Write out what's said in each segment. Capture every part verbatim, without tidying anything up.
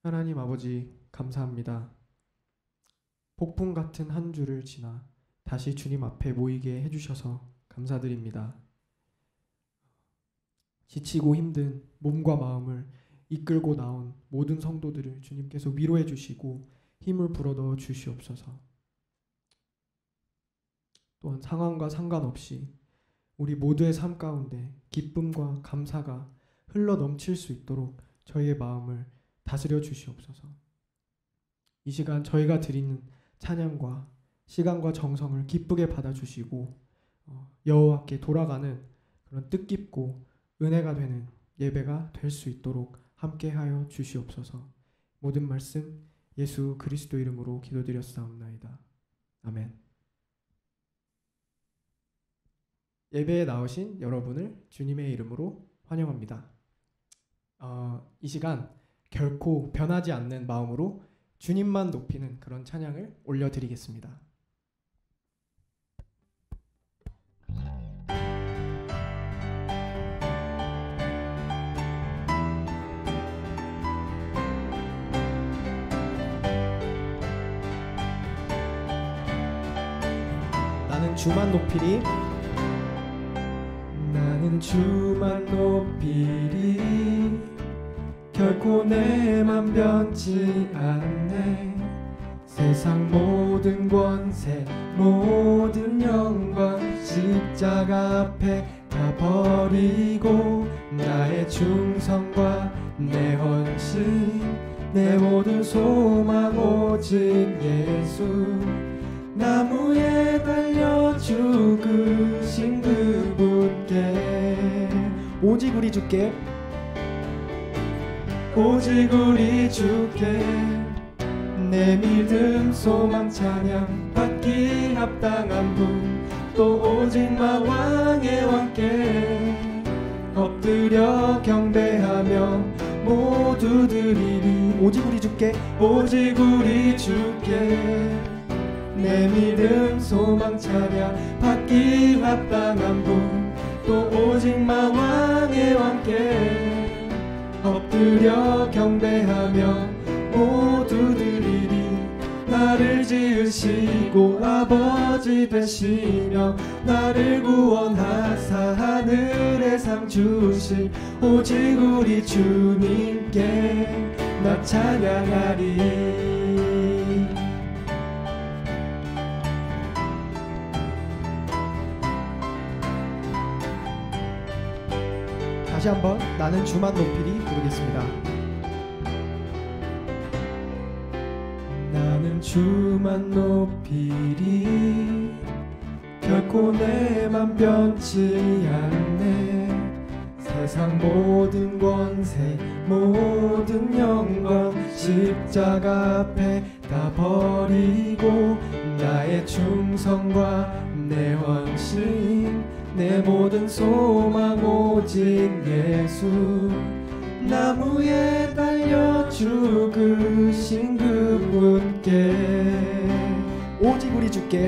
하나님 아버지 감사합니다. 폭풍 같은 한 주를 지나 다시 주님 앞에 모이게 해주셔서 감사드립니다. 지치고 힘든 몸과 마음을 이끌고 나온 모든 성도들을 주님께서 위로해 주시고 힘을 불어넣어 주시옵소서. 또한 상황과 상관없이 우리 모두의 삶 가운데 기쁨과 감사가 흘러 넘칠 수 있도록 저희의 마음을 다스려 주시옵소서. 이 시간 저희가 드리는 찬양과 시간과 정성을 기쁘게 받아주시고 여호와께 돌아가는 그런 뜻깊고 은혜가 되는 예배가 될 수 있도록 함께하여 주시옵소서. 모든 말씀 예수 그리스도 이름으로 기도드렸사옵나이다. 아멘. 예배에 나오신 여러분을 주님의 이름으로 환영합니다. 어, 이 시간 결코 변하지 않는 마음으로 주님만 높이는 그런 찬양을 올려드리겠습니다. 나는 주만 높이리, 나는 주만 높이리, 결코 내 맘 변치 않네. 세상 모든 권세 모든 영광 십자가 앞에 다 버리고 나의 충성과 내 헌신 내 모든 소망 오직 예수. 나무에 달려 죽으신 그분께 오직 우리 주께 오직 우리 주께 내 믿음 소망 찬양 받기 합당한 분 또 오직 마왕의 왕께 엎드려 경배하며 모두 드리리. 오직 우리 주께 오직 우리 주께 내 믿음 소망 찬양 받기 합당한 분 또 오직 마왕의 왕께 엎드려 경배하며 모두 드리리. 나를 지으시고 아버지 되시며 나를 구원하사 하늘의 상 주신 오직 우리 주님께 나 찬양하리. 다시 한번 나는 주만 높이리 부르겠습니다. 나는 주만 높이리 결코 내 맘 변치 않네. 세상 모든 권세 모든 영광 십자가 앞에 다 버리고 나의 충성과 내 헌신 내 모든 소망 오직 예수. 나무에 달려 죽으신 그분께 오직 우리 주께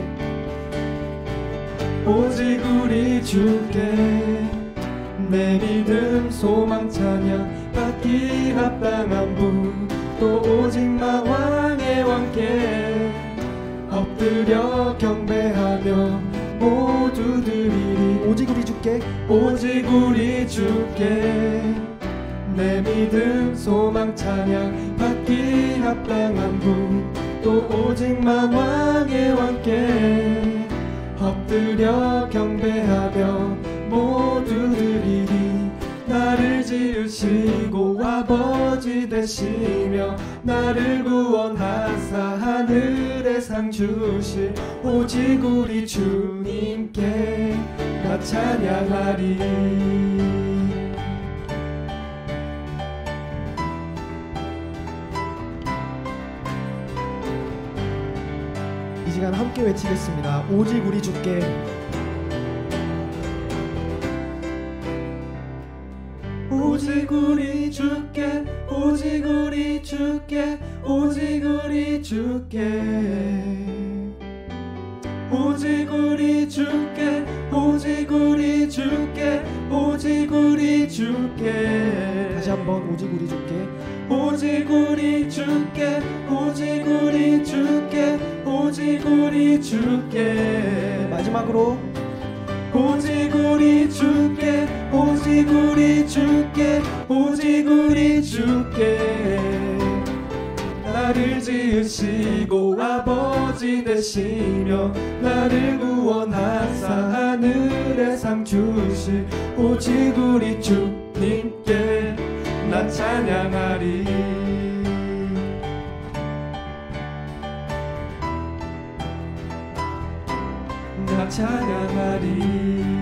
오직 우리 주께 내 믿음 소망 찬양 받기 합당한 분 또 오직 마왕의 왕께 엎드려 경배하며 모두 드리리. 오직 우리 주께 오직 우리 주께 내 믿음 소망 찬양 받기 합당한 분 또 오직 마왕의 왕께 엎드려 경배하며 모두 드리리. 나를 지으시고 아버지 되시며 나를 구원하사 하늘의 상 주신 오직 우리 주님께 나 찬양하리. 이 시간 함께 외치겠습니다. 오직 우리 주께 오직 우리 주께 오직 우리 주께 오직 우리 주께 오직 우리 주께 오직 우리 주께 오직 우리 주께 다시 한번 오직 우리 주께 오직 우리 주께 오직 우리 주께 오직 우리 주께 마지막으로 오직 우리 주께 오직 우리 주께 오직 우리 주께 나를 지으시고 아버지 되시며 나를 구원하사 하늘의 상 주실 오직 우리 주님께 나 찬양하리 나 찬양하리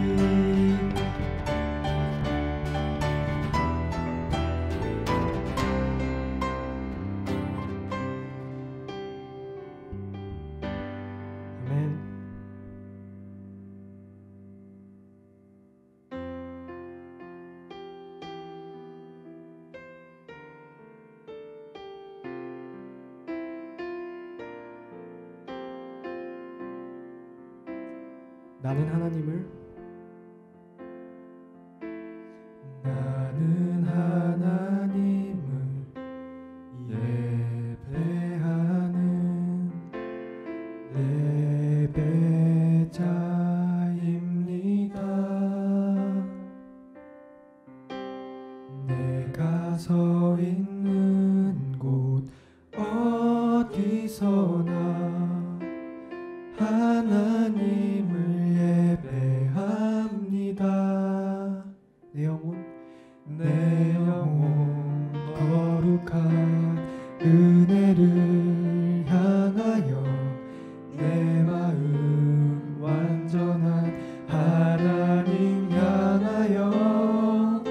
나는 하나님을 나는 하나님을 예배하는 예배자입니다. 내가 서 있는 곳 어디서나 하나님을 예배합니다. 내 영혼 내 영혼 거룩한 은혜를 향하여 내 마음 완전한 하나님 향하여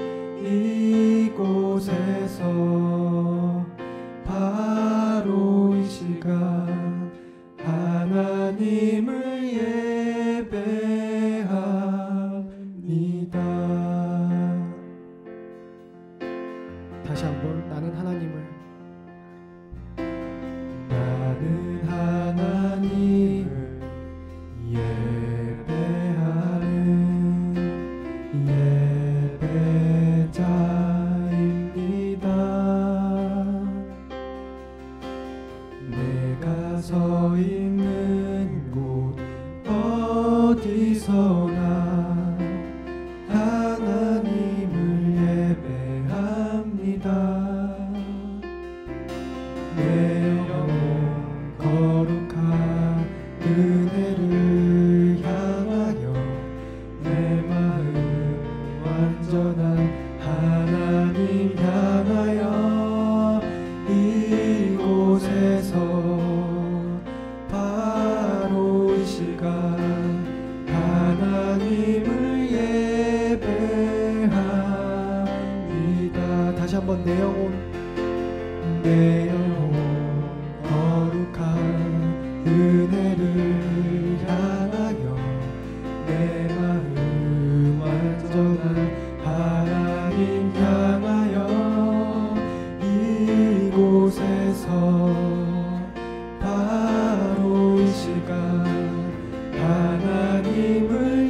이곳에서 바로 이 시간 하나님을 예배합니다. 다시 한번 나는 하나님을 나는 하나님을 예배하는 예배자입니다. 내가 서 있는 곳 어디서나 하나님을 예배합니다. 내 영혼 거룩한 은혜를 향하여 내 마음 완전한 하나님 향하여 이곳에서 바로 이 시간 하나님을 예배합니다. 다시 한번 내 영혼 내 영혼 거룩한 은혜를 향하여 내 마음 완전한 하나님 향하여 이곳에서 바로 이 시간 하나님을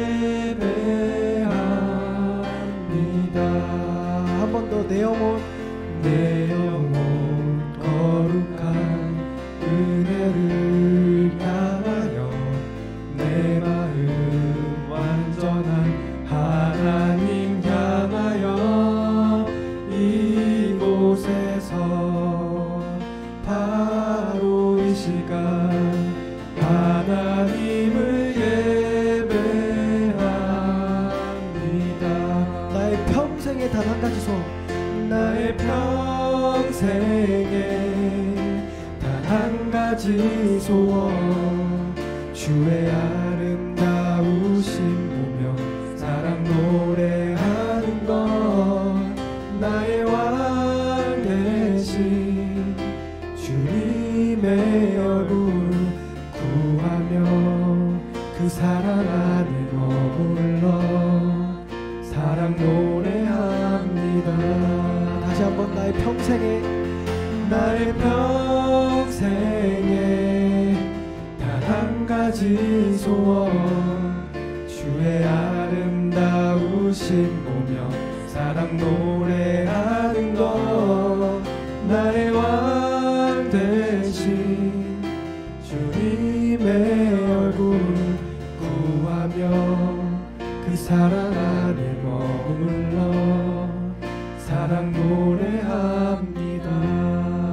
예배합니다. 한 번 더 내 영혼 내 영혼 거룩한 은혜를 향하여 내 마음 완전한 하나님 향하여 이곳에서 바로 이 시간 하나님을 예배합니다. 나의 평생에 단 한 가지 소원 나의 평생에 단 한 가지 소원 주의 아름다우심 보며 사랑 노래하는 것 나의 왕 대신 주님의 얼굴 구하며 그 사랑 안에 머물러 사랑 노래합니다. 다시 한번 나의 평생에 나의 평생에 단 한 가지 소원 주의 아름다우심 보며 사랑 노래하는 것 나의 사랑 안에 머물러 사랑 노래합니다.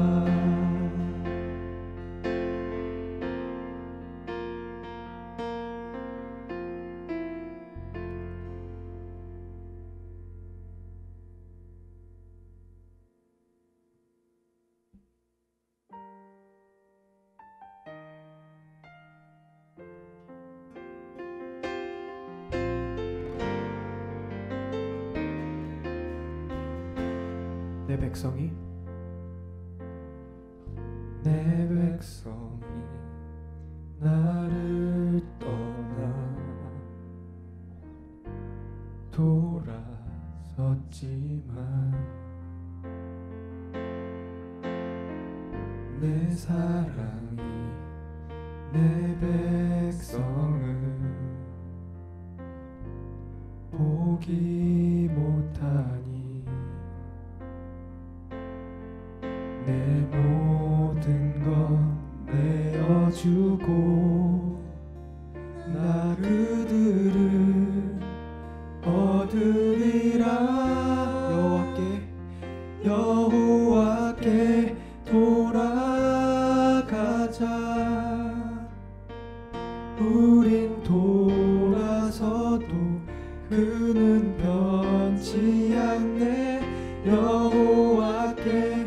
내 백성이 내 백성이 나를 떠나 돌아섰지만 내 사랑이 내 백성을 포기 못하니 내 모든 것 내어주고 나 그들을 얻으리라. 여호와께 여호와께 돌아가자. 우린 돌아서도 그는 변치 않네. 여호와께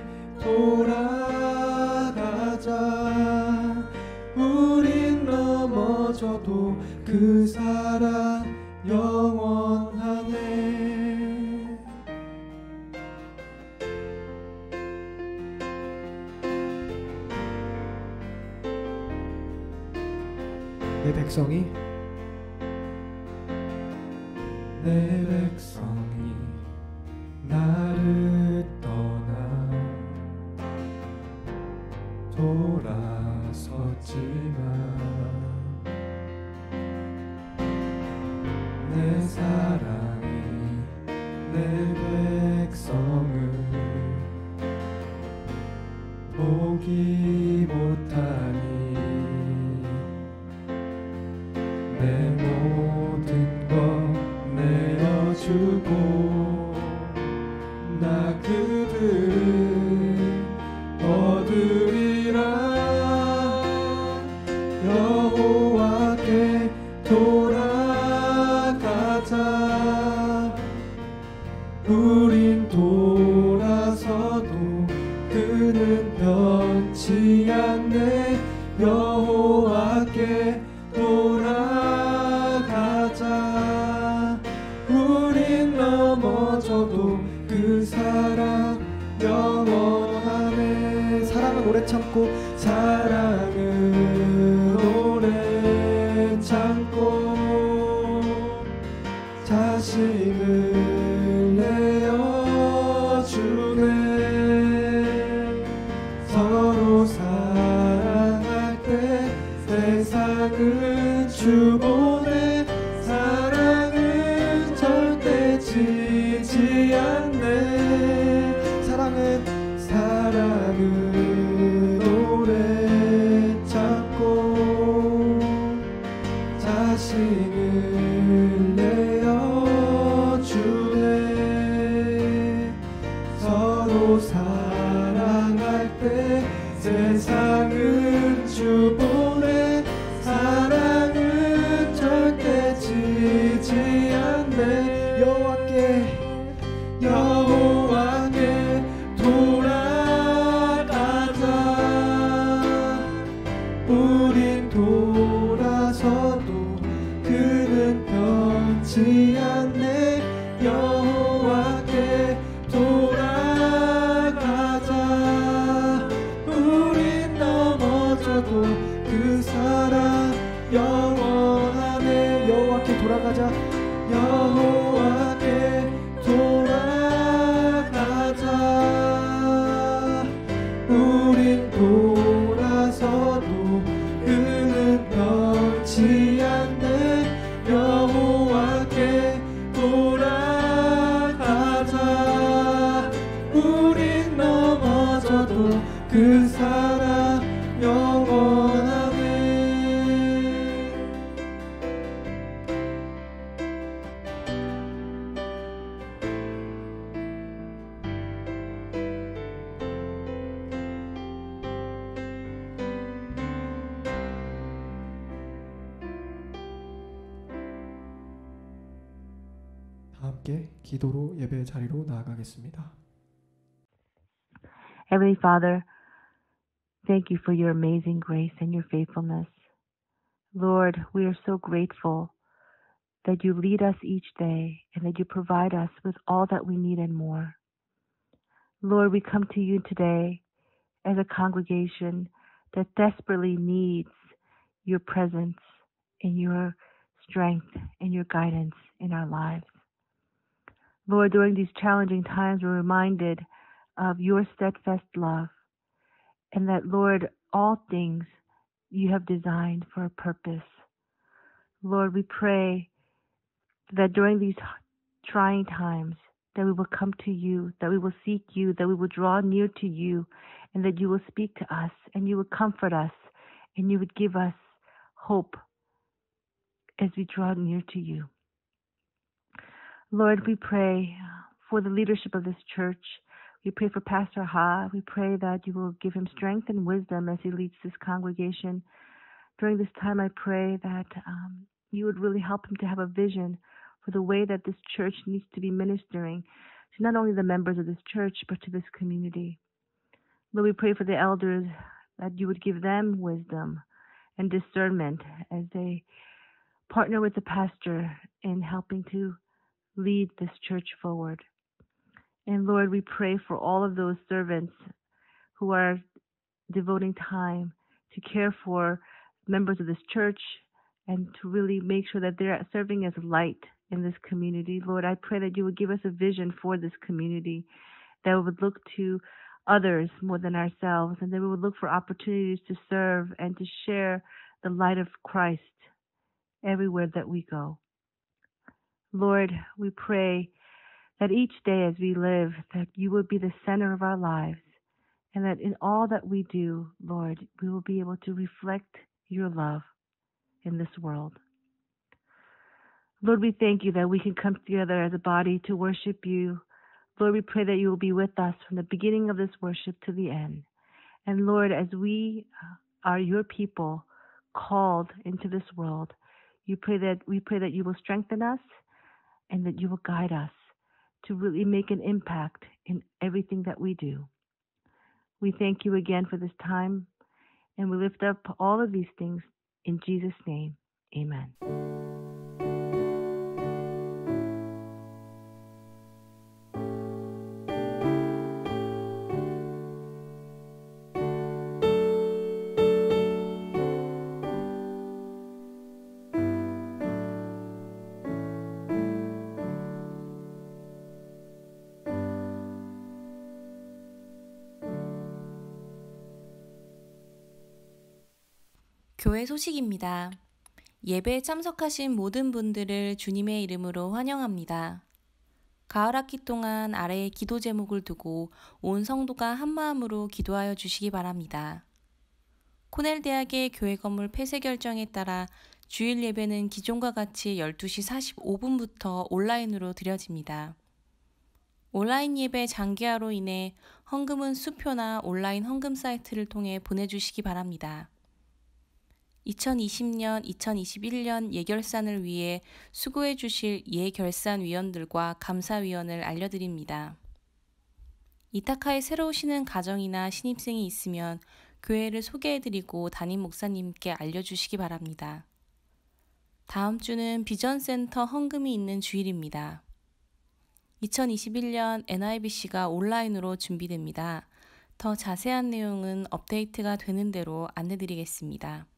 돌아가자. 우린 넘어져도 그 사랑 영원하네. 내 백성이 내 백성이 나를 떠나 돌아섰지만 내 사랑이 내 백성을 포기 못하니 내 모든 것 내어주고 나 그들을 얻으리라. 여호와께 돌아가자. 우린 돌아서도 그는 변치 않네. 여호와께 돌아가자. 우린 넘어져도 그 사랑 영원하네. 사랑은 오래 참고 사랑은 오래 참고 자신을 내어주네. 서로 사랑할 때 세상은 주보내. 사랑은 절대 지지 않네. 사랑은 사랑은 오래 참고 자신을 내어주네. 서로 사랑할 때 세상은 주보내. 사랑은 절대 지지 않네. 여호와께 여호와께 돌아가자. 우린 돌아서도 그는 변치 않네. 여호와께 돌아가자. 우린 넘어져도 그 사랑 영원하네. 여호와께 돌아가자. 여호와께 돌아가자. 우린 돌아서도 그는 변치 않네. 여호와께 돌아가자. 우린 넘어져도 그 사랑 영원하네. 다 함께 기도로 예배 자리로 나아가겠습니다. Heavenly Father, thank you for your amazing grace and your faithfulness. Lord, we are so grateful that you lead us each day and that you provide us with all that we need and more. Lord, we come to you today as a congregation that desperately needs your presence and your strength and your guidance in our lives. Lord, during these challenging times, we're reminded of your steadfast love, and that, Lord, all things you have designed for a purpose. Lord, we pray that during these trying times, that we will come to you, that we will seek you, that we will draw near to you, and that you will speak to us, and you would comfort us, and you would give us hope as we draw near to you. Lord, we pray for the leadership of this church. We pray for Pastor Ha. We pray that you will give him strength and wisdom as he leads this congregation. During this time, I pray that um, you would really help him to have a vision for the way that this church needs to be ministering to not only the members of this church, but to this community. Lord, we pray for the elders that you would give them wisdom and discernment as they partner with the pastor in helping to lead this church forward. And Lord, we pray for all of those servants who are devoting time to care for members of this church and to really make sure that they're serving as light in this community. Lord, I pray that you would give us a vision for this community, that we would look to others more than ourselves, and that we would look for opportunities to serve and to share the light of Christ everywhere that we go. Lord, we pray that each day as we live, that you would be the center of our lives, and that in all that we do, Lord, we will be able to reflect your love in this world. Lord, we thank you that we can come together as a body to worship you. Lord, we pray that you will be with us from the beginning of this worship to the end. And Lord, as we are your people called into this world, you pray that we pray that you will strengthen us and that you will guide us to really make an impact in everything that we do. We thank you again for this time, and we lift up all of these things in Jesus' name. Amen. 교회 소식입니다. 예배에 참석하신 모든 분들을 주님의 이름으로 환영합니다. 가을 학기 동안 아래의 기도 제목을 두고 온 성도가 한마음으로 기도하여 주시기 바랍니다. 코넬 대학의 교회 건물 폐쇄 결정에 따라 주일 예배는 기존과 같이 열두 시 사십오 분부터 온라인으로 드려집니다. 온라인 예배 장기화로 인해 헌금은 수표나 온라인 헌금 사이트를 통해 보내주시기 바랍니다. 이천이십 년, 이천이십일 년 예결산을 위해 수고해 주실 예결산위원들과 감사위원을 알려드립니다. 이타카에 새로 오시는 가정이나 신입생이 있으면 교회를 소개해드리고 담임 목사님께 알려주시기 바랍니다. 다음 주는 비전센터 헌금이 있는 주일입니다. 이천이십일 년 엔아이비씨가 온라인으로 준비됩니다. 더 자세한 내용은 업데이트가 되는 대로 안내드리겠습니다.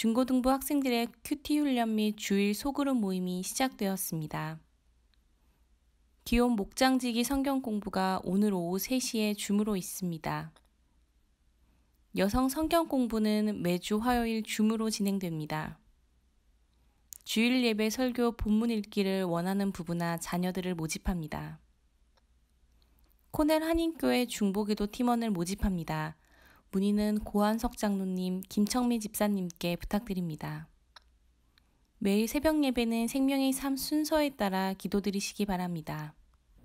중고등부 학생들의 큐티 훈련 및 주일 소그룹 모임이 시작되었습니다. 기욤 목장지기 성경 공부가 오늘 오후 세 시에 줌으로 있습니다. 여성 성경 공부는 매주 화요일 줌으로 진행됩니다. 주일 예배 설교 본문 읽기를 원하는 부부나 자녀들을 모집합니다. 코넬 한인교회 중보기도 팀원을 모집합니다. 문의는 고한석 장로님, 김청미 집사님께 부탁드립니다. 매일 새벽 예배는 생명의 삶 순서에 따라 기도드리시기 바랍니다.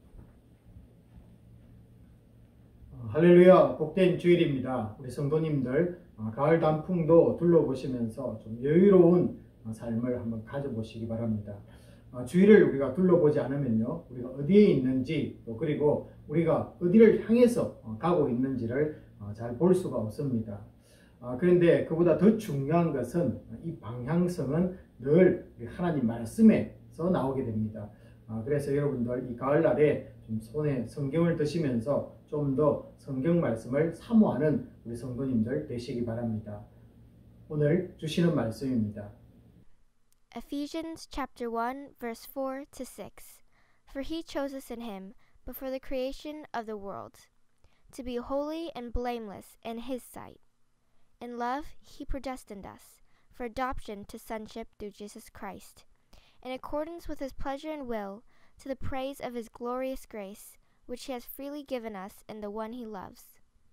할렐루야, 복된 주일입니다. 우리 성도님들 가을 단풍도 둘러보시면서 좀 여유로운 삶을 한번 가져보시기 바랍니다. 주위를 우리가 둘러보지 않으면요, 우리가 어디에 있는지, 또 그리고 우리가 어디를 향해서 가고 있는지를 잘 볼 수가 없습니다. 그런데 그보다 더 중요한 것은 이 방향성은 늘 하나님 말씀에서 나오게 됩니다. 그래서 여러분들 이 가을날에 좀 손에 성경을 드시면서 좀 더 성경 말씀을 사모하는 우리 성도님들 되시기 바랍니다. 오늘 주시는 말씀입니다. Ephesians chapter one verse four to six. For he chose us in him before the creation of the world, to be holy and blameless in his sight. In love he predestined us for adoption to sonship through Jesus Christ, in accordance with his pleasure and will, to the praise of his glorious grace, which he has freely given us in the one he loves.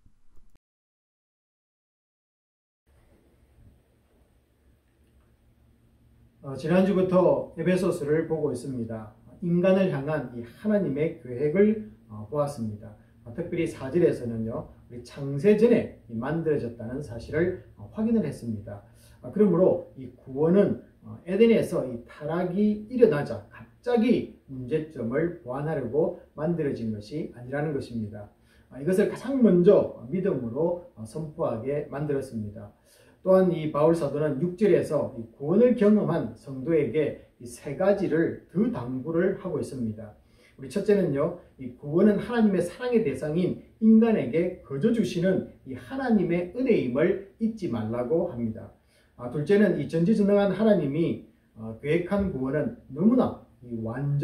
어, 지난주부터 에베소서를 보고 있습니다. 인간을 향한 이 하나님의 계획을 어, 보았습니다. 어, 특별히 사 절에서는요, 우리 창세전에 만들어졌다는 사실을 어, 확인을 했습니다. 어, 그러므로 이 구원은 어, 에덴에서 이 타락이 일어나자 갑자기 문제점을 보완하려고 만들어진 것이 아니라는 것입니다. 어, 이것을 가장 먼저 믿음으로 어, 선포하게 만들었습니다. 또한 이 바울 사도는 육 절에서 이 구원을 경험한 성도에게 이 세 가지를 더 당부를 하고 있습니다. 우리 첫째는요, 이 구원은 하나님의 사랑의 대상인 인간에게 거저 주시는 이 하나님의 은혜임을 잊지 말라고 합니다. 아, 둘째는 이 전지전능한 하나님이 어, 계획한 구원은 너무나 이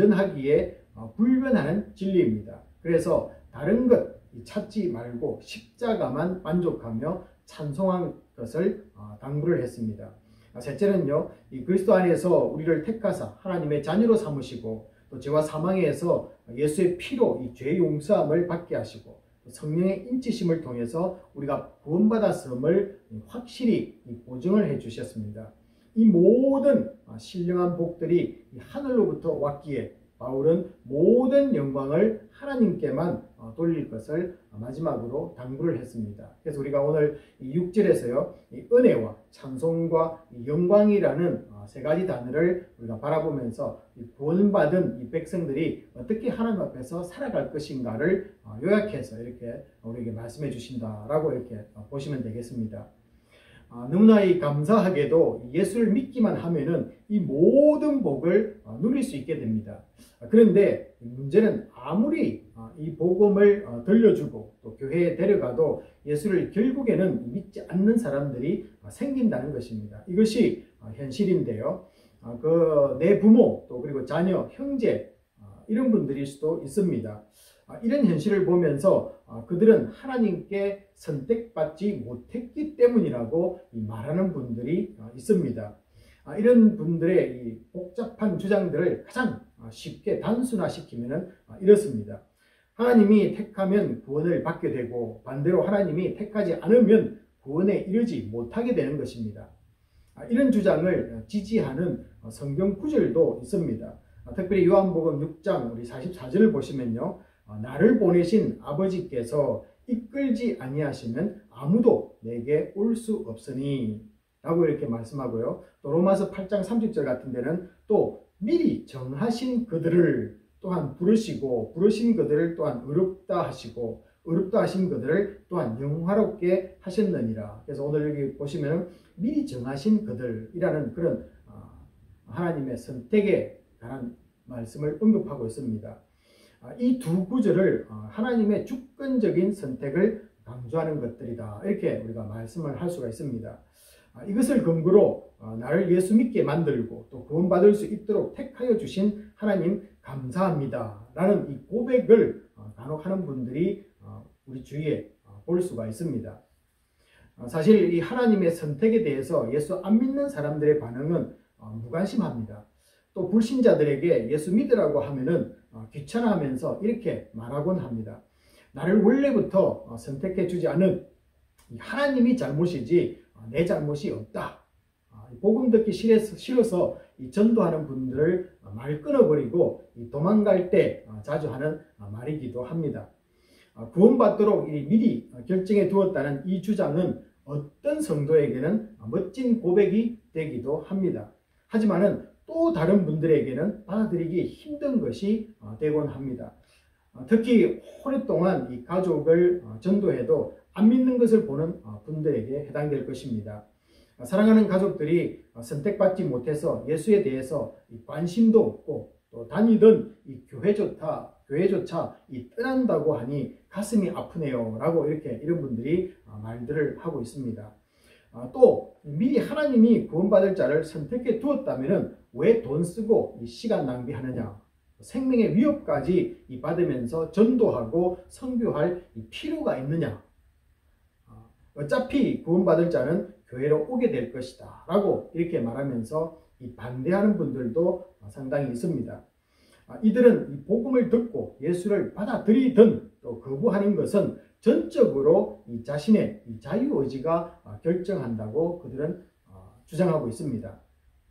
완전하기에 어, 불변하는 진리입니다. 그래서 다른 것 찾지 말고 십자가만 만족하며 찬송한 것을 어, 당부를 했습니다. 아, 셋째는요, 이 그리스도 안에서 우리를 택하사 하나님의 자녀로 삼으시고 또 죄와 사망에서 예수의 피로 이 죄 용서함을 받게 하시고 성령의 인치심을 통해서 우리가 구원받았음을 확실히 보증을 해 주셨습니다. 이 모든 신령한 복들이 하늘로부터 왔기에 바울은 모든 영광을 하나님께만 돌릴 것을 마지막으로 당부를 했습니다. 그래서 우리가 오늘 육 절에서요, 이 은혜와 찬송과 영광이라는 세 가지 단어를 우리가 바라보면서 구원받은 이 백성들이 어떻게 하나님 앞에서 살아갈 것인가를 요약해서 이렇게 우리에게 말씀해 주신다라고 이렇게 보시면 되겠습니다. 아, 너무나 이 감사하게도 예수를 믿기만 하면은 이 모든 복을 어, 누릴 수 있게 됩니다. 아, 그런데 문제는 아무리 어, 이 복음을 어, 들려주고 또 교회에 데려가도 예수를 결국에는 믿지 않는 사람들이 어, 생긴다는 것입니다. 이것이 어, 현실인데요. 어, 그 내 부모 또 그리고 자녀, 형제 어, 이런 분들일 수도 있습니다. 아, 이런 현실을 보면서 아, 그들은 하나님께 선택받지 못했기 때문이라고 말하는 분들이 있습니다. 아, 이런 분들의 이 복잡한 주장들을 가장 쉽게 단순화시키면 이렇습니다. 하나님이 택하면 구원을 받게 되고 반대로 하나님이 택하지 않으면 구원에 이르지 못하게 되는 것입니다. 아, 이런 주장을 지지하는 성경 구절도 있습니다. 아, 특별히 요한복음 육 장 우리 사십사 절을 보시면요, 나를 보내신 아버지께서 이끌지 아니하시면 아무도 내게 올 수 없으니 라고 이렇게 말씀하고요. 또 로마서 팔 장 삼십 절 같은 데는 또 미리 정하신 그들을 또한 부르시고 부르신 그들을 또한 의롭다 하시고 의롭다 하신 그들을 또한 영화롭게 하셨느니라. 그래서 오늘 여기 보시면 미리 정하신 그들이라는 그런 하나님의 선택에 관한 말씀을 언급하고 있습니다. 이 두 구절을 하나님의 주권적인 선택을 강조하는 것들이다, 이렇게 우리가 말씀을 할 수가 있습니다. 이것을 근거로 나를 예수 믿게 만들고 또 구원받을 수 있도록 택하여 주신 하나님 감사합니다 라는 이 고백을 간혹 하는 분들이 우리 주위에 볼 수가 있습니다. 사실 이 하나님의 선택에 대해서 예수 안 믿는 사람들의 반응은 무관심합니다. 또 불신자들에게 예수 믿으라고 하면은 귀찮아하면서 이렇게 말하곤 합니다. 나를 원래부터 선택해 주지 않은 하나님이 잘못이지 내 잘못이 없다. 복음 듣기 싫어서 전도하는 분들을 말 끊어버리고 도망갈 때 자주 하는 말이기도 합니다. 구원받도록 미리 결정해 두었다는 이 주장은 어떤 성도에게는 멋진 고백이 되기도 합니다. 하지만은 또 다른 분들에게는 받아들이기 힘든 것이 되곤 합니다. 특히 오랫동안 이 가족을 전도해도 안 믿는 것을 보는 분들에게 해당될 것입니다. 사랑하는 가족들이 선택받지 못해서 예수에 대해서 관심도 없고 또 다니던 이 교회조차, 교회조차 이 떠난다고 하니 가슴이 아프네요 라고 이렇게 이런 분들이 말들을 하고 있습니다. 또 미리 하나님이 구원받을 자를 선택해 두었다면 왜 돈 쓰고 시간 낭비하느냐, 생명의 위협까지 받으면서 전도하고 선교할 필요가 있느냐, 어차피 구원받을 자는 교회로 오게 될 것이다 라고 이렇게 말하면서 이 반대하는 분들도 상당히 있습니다. 이들은 이 복음을 듣고 예수를 받아들이든 또 거부하는 것은 전적으로 이 자신의 이 자유의지가 결정한다고 그들은 주장하고 있습니다.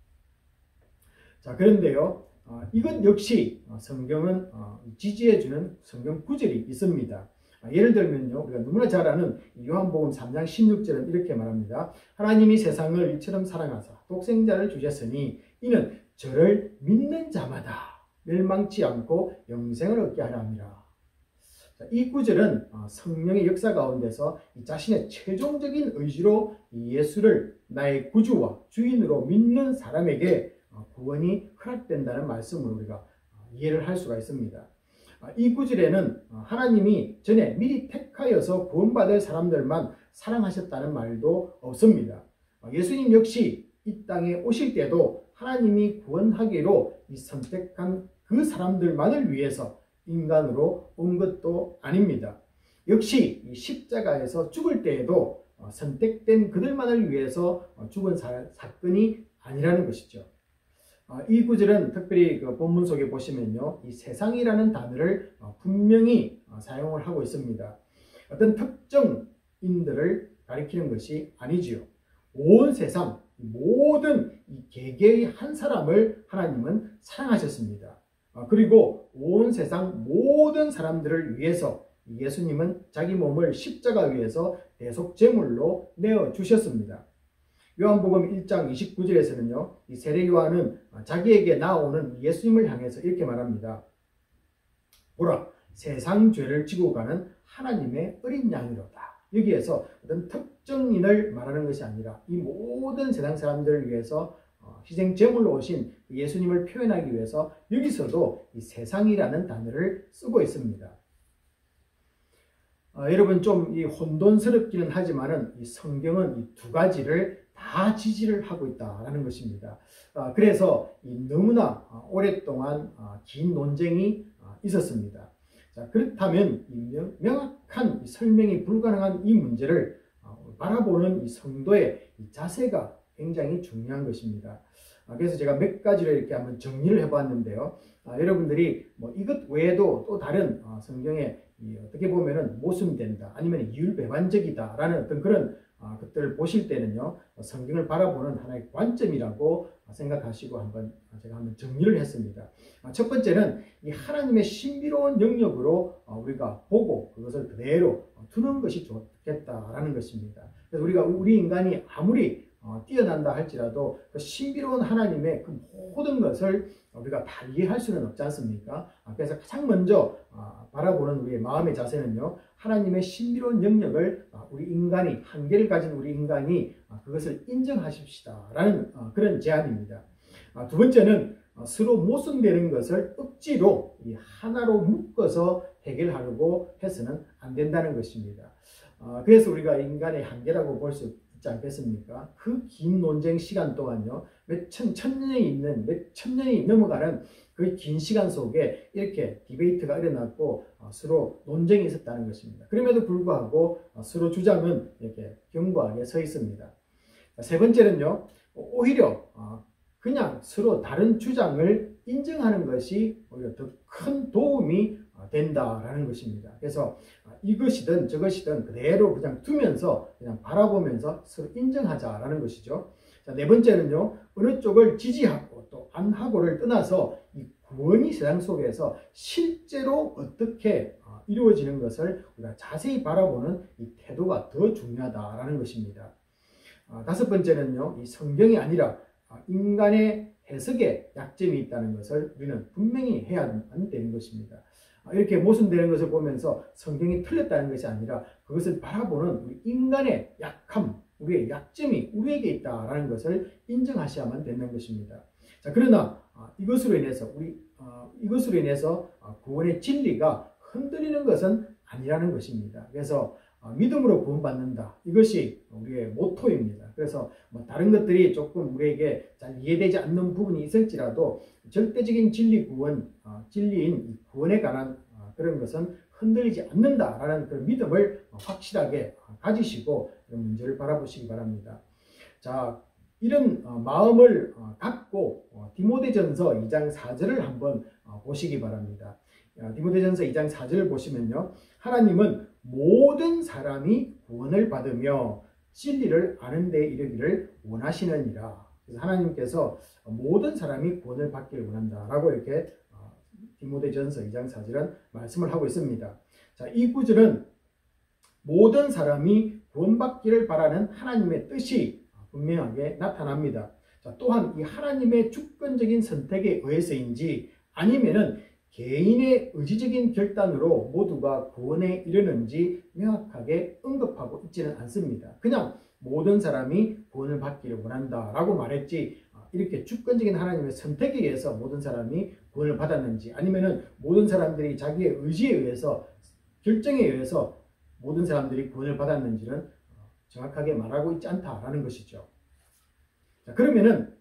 자, 그런데요, 이것 역시 성경은 지지해주는 성경 구절이 있습니다. 예를 들면요, 우리가 너무나 잘 아는 요한복음 삼 장 십육 절은 이렇게 말합니다. 하나님이 세상을 이처럼 사랑하사 독생자를 주셨으니 이는 저를 믿는 자마다 멸망치 않고 영생을 얻게 하려 함이라. 이 구절은 성령의 역사 가운데서 자신의 최종적인 의지로 예수를 나의 구주와 주인으로 믿는 사람에게 구원이 허락된다는 말씀을 우리가 이해를 할 수가 있습니다. 이 구절에는 하나님이 전에 미리 택하여서 구원받을 사람들만 사랑하셨다는 말도 없습니다. 예수님 역시 이 땅에 오실 때도 하나님이 구원하기로 선택한 그 사람들만을 위해서 인간으로 온 것도 아닙니다. 역시 십자가에서 죽을 때에도 선택된 그들만을 위해서 죽은 사, 사건이 아니라는 것이죠. 이 구절은 특별히 그 본문 속에 보시면요, 이 세상이라는 단어를 분명히 사용을 하고 있습니다. 어떤 특정인들을 가리키는 것이 아니지요. 온 세상 모든 이 개개의 한 사람을 하나님은 사랑하셨습니다. 그리고 온 세상 모든 사람들을 위해서 예수님은 자기 몸을 십자가 위에서 대속 제물로 내어 주셨습니다. 요한복음 일 장 이십구 절에서는요, 이 세례 요한은 자기에게 나오는 예수님을 향해서 이렇게 말합니다. 보라, 세상 죄를 지고 가는 하나님의 어린 양이로다. 여기에서 어떤 특정인을 말하는 것이 아니라 이 모든 세상 사람들을 위해서 희생 제물로 오신 예수님을 표현하기 위해서 여기서도 이 세상이라는 단어를 쓰고 있습니다. 어, 여러분 좀 이 혼돈스럽기는 하지만은 이 성경은 이 두 가지를 다 지지를 하고 있다라는 것입니다. 어, 그래서 이 너무나 오랫동안 어, 긴 논쟁이 어, 있었습니다. 자, 그렇다면 이 명, 명확한 이 설명이 불가능한 이 문제를 어, 바라보는 이 성도의 이 자세가 굉장히 중요한 것입니다. 아, 그래서 제가 몇 가지를 이렇게 한번 정리를 해봤는데요. 아, 여러분들이 뭐 이것 외에도 또 다른 어, 성경에 이 어떻게 보면은 모순된다, 아니면 이율배반적이다 라는 어떤 그런 어, 것들을 보실 때는요, 성경을 바라보는 하나의 관점이라고 생각하시고 한번 제가 한번 정리를 했습니다. 아, 첫 번째는 이 하나님의 신비로운 영역으로 어, 우리가 보고 그것을 그대로 두는 것이 좋겠다라는 것입니다. 그래서 우리가 우리 인간이 아무리 어, 뛰어난다 할지라도 그 신비로운 하나님의 그 모든 것을 우리가 다 이해할 수는 없지 않습니까? 아, 그래서 가장 먼저 어, 바라보는 우리의 마음의 자세는요, 하나님의 신비로운 영역을 어, 우리 인간이, 한계를 가진 우리 인간이 어, 그것을 인정하십시다 라는 어, 그런 제안입니다. 아, 두 번째는 어, 서로 모순되는 것을 억지로 이 하나로 묶어서 해결하려고 해서는 안 된다는 것입니다. 어, 그래서 우리가 인간의 한계라고 볼 수 있지 않겠습니까? 그 긴 논쟁 시간 동안요, 몇 천, 천 년이 있는, 몇 천 년이 넘어가는 그 긴 시간 속에 이렇게 디베이트가 일어났고 어, 서로 논쟁이 있었다는 것입니다. 그럼에도 불구하고 어, 서로 주장은 이렇게 견고하게 서 있습니다. 자, 세 번째는요, 오히려 어, 그냥 서로 다른 주장을 인정하는 것이 오히려 더 큰 도움이 된다라는 것입니다. 그래서 이것이든 저것이든 그대로 그냥 두면서 그냥 바라보면서 서로 인정하자라는 것이죠. 자, 네 번째는요, 어느 쪽을 지지하고 또 안 하고를 떠나서 이 구원이 세상 속에서 실제로 어떻게 이루어지는 것을 우리가 자세히 바라보는 이 태도가 더 중요하다라는 것입니다. 아, 다섯 번째는요, 이 성경이 아니라 인간의 해석에 약점이 있다는 것을 우리는 분명히 해야만 되는 것입니다. 이렇게 모순되는 것을 보면서 성경이 틀렸다는 것이 아니라 그것을 바라보는 우리 인간의 약함, 우리의 약점이 우리에게 있다는 것을 인정하셔야만 되는 것입니다. 자, 그러나 이것으로 인해서 우리 이것으로 인해서 구원의 진리가 흔들리는 것은 아니라는 것입니다. 그래서 믿음으로 구원받는다. 이것이 우리의 모토입니다. 그래서 뭐 다른 것들이 조금 우리에게 잘 이해되지 않는 부분이 있을지라도 절대적인 진리 구원, 진리인 구원에 관한 그런 것은 흔들리지 않는다라는 그런 믿음을 확실하게 가지시고 이런 문제를 바라보시기 바랍니다. 자, 이런 마음을 갖고 디모데전서 이 장 사 절을 한번 보시기 바랍니다. 디모데전서 이 장 사 절을 보시면요, 하나님은 모든 사람이 구원을 받으며 진리를 아는 데 이르기를 원하시느니라. 그래서 하나님께서 모든 사람이 구원을 받기를 원한다라고 이렇게 디모데전서 이 장 사 절은 말씀을 하고 있습니다. 자, 이 구절은 모든 사람이 구원받기를 바라는 하나님의 뜻이 분명하게 나타납니다. 자, 또한 이 하나님의 주권적인 선택에 의해서인지 아니면은 개인의 의지적인 결단으로 모두가 구원에 이르는지 명확하게 언급하고 있지는 않습니다. 그냥 모든 사람이 구원을 받기를 원한다라고 말했지, 이렇게 주권적인 하나님의 선택에 의해서 모든 사람이 구원을 받았는지 아니면은 모든 사람들이 자기의 의지에 의해서 결정에 의해서 모든 사람들이 구원을 받았는지는 정확하게 말하고 있지 않다라는 것이죠. 자, 그러면은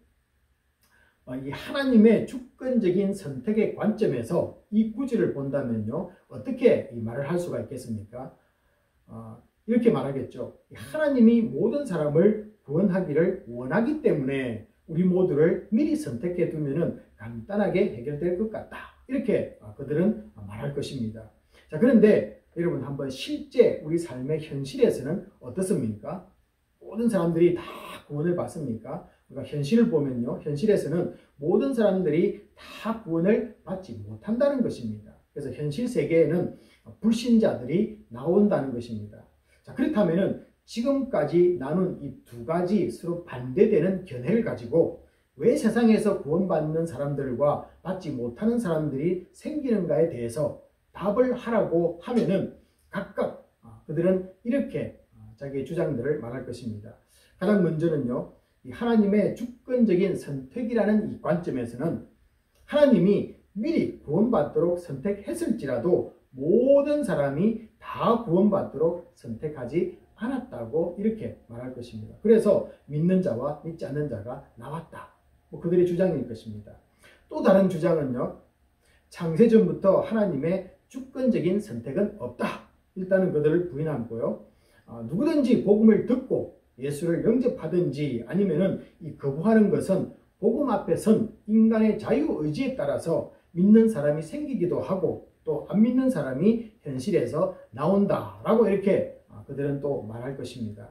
이 하나님의 주권적인 선택의 관점에서 이 구절을 본다면요, 어떻게 이 말을 할 수가 있겠습니까? 어, 이렇게 말하겠죠. 하나님이 모든 사람을 구원하기를 원하기 때문에 우리 모두를 미리 선택해 두면은 간단하게 해결될 것 같다. 이렇게 그들은 말할 것입니다. 자, 그런데 여러분 한번 실제 우리 삶의 현실에서는 어떻습니까? 모든 사람들이 다 구원을 받습니까? 그러니까 현실을 보면요, 현실에서는 모든 사람들이 다 구원을 받지 못한다는 것입니다. 그래서 현실 세계에는 불신자들이 나온다는 것입니다. 자, 그렇다면은 지금까지 나눈 이 두 가지 서로 반대되는 견해를 가지고 왜 세상에서 구원받는 사람들과 받지 못하는 사람들이 생기는가에 대해서 답을 하라고 하면은 각각 그들은 이렇게 자기의 주장들을 말할 것입니다. 가장 먼저는요, 이 하나님의 주권적인 선택이라는 이 관점에서는 하나님이 미리 구원받도록 선택했을지라도 모든 사람이 다 구원받도록 선택하지 않았다고 이렇게 말할 것입니다. 그래서 믿는 자와 믿지 않는 자가 나왔다. 뭐 그들의 주장일 것입니다. 또 다른 주장은요, 창세전부터 하나님의 주권적인 선택은 없다. 일단은 그들을 부인하고요. 아, 누구든지 복음을 듣고 예수를 영접하든지 아니면은 이 거부하는 것은 복음 앞에 선 인간의 자유의지에 따라서 믿는 사람이 생기기도 하고 또 안 믿는 사람이 현실에서 나온다라고 이렇게 그들은 또 말할 것입니다.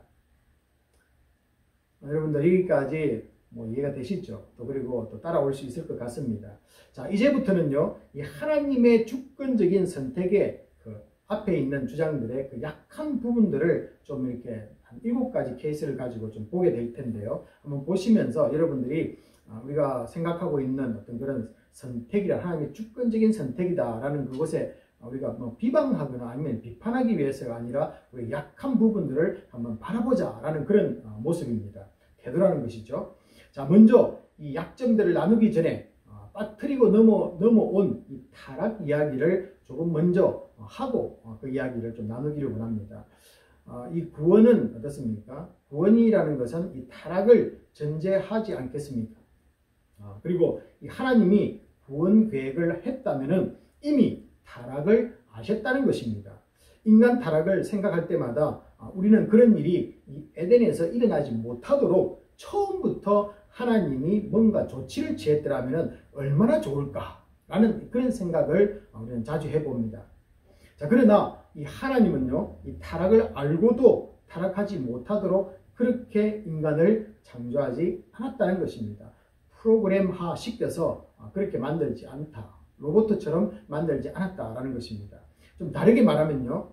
여러분들 여기까지 뭐 이해가 되시죠? 또 그리고 또 따라올 수 있을 것 같습니다. 자, 이제부터는요, 이 하나님의 주권적인 선택의 그 앞에 있는 주장들의 그 약한 부분들을 좀 이렇게 한 일곱 가지 케이스를 가지고 좀 보게 될 텐데요. 한번 보시면서 여러분들이 우리가 생각하고 있는 어떤 그런 선택이라 하나님의 주권적인 선택이다라는 그것에 우리가 뭐 비방하거나 아니면 비판하기 위해서가 아니라 우리 약한 부분들을 한번 바라보자라는 그런 모습입니다. 태도라는 것이죠. 자, 먼저 이 약점들을 나누기 전에 빠뜨리고 넘어, 넘어온 이 타락 이야기를 조금 먼저 하고 그 이야기를 좀 나누기를 원합니다. 이 구원은 어떻습니까? 구원이라는 것은 이 타락을 전제하지 않겠습니까? 아, 그리고 이 하나님이 구원 계획을 했다면은 이미 타락을 아셨다는 것입니다. 인간 타락을 생각할 때마다 아, 우리는 그런 일이 이 에덴에서 일어나지 못하도록 처음부터 하나님이 뭔가 조치를 취했더라면 얼마나 좋을까라는 그런 생각을 우리는 자주 해봅니다. 자, 그러나 이 하나님은요, 이 타락을 알고도 타락하지 못하도록 그렇게 인간을 창조하지 않았다는 것입니다. 프로그램화 시켜서 그렇게 만들지 않다. 로봇처럼 만들지 않았다라는 것입니다. 좀 다르게 말하면요,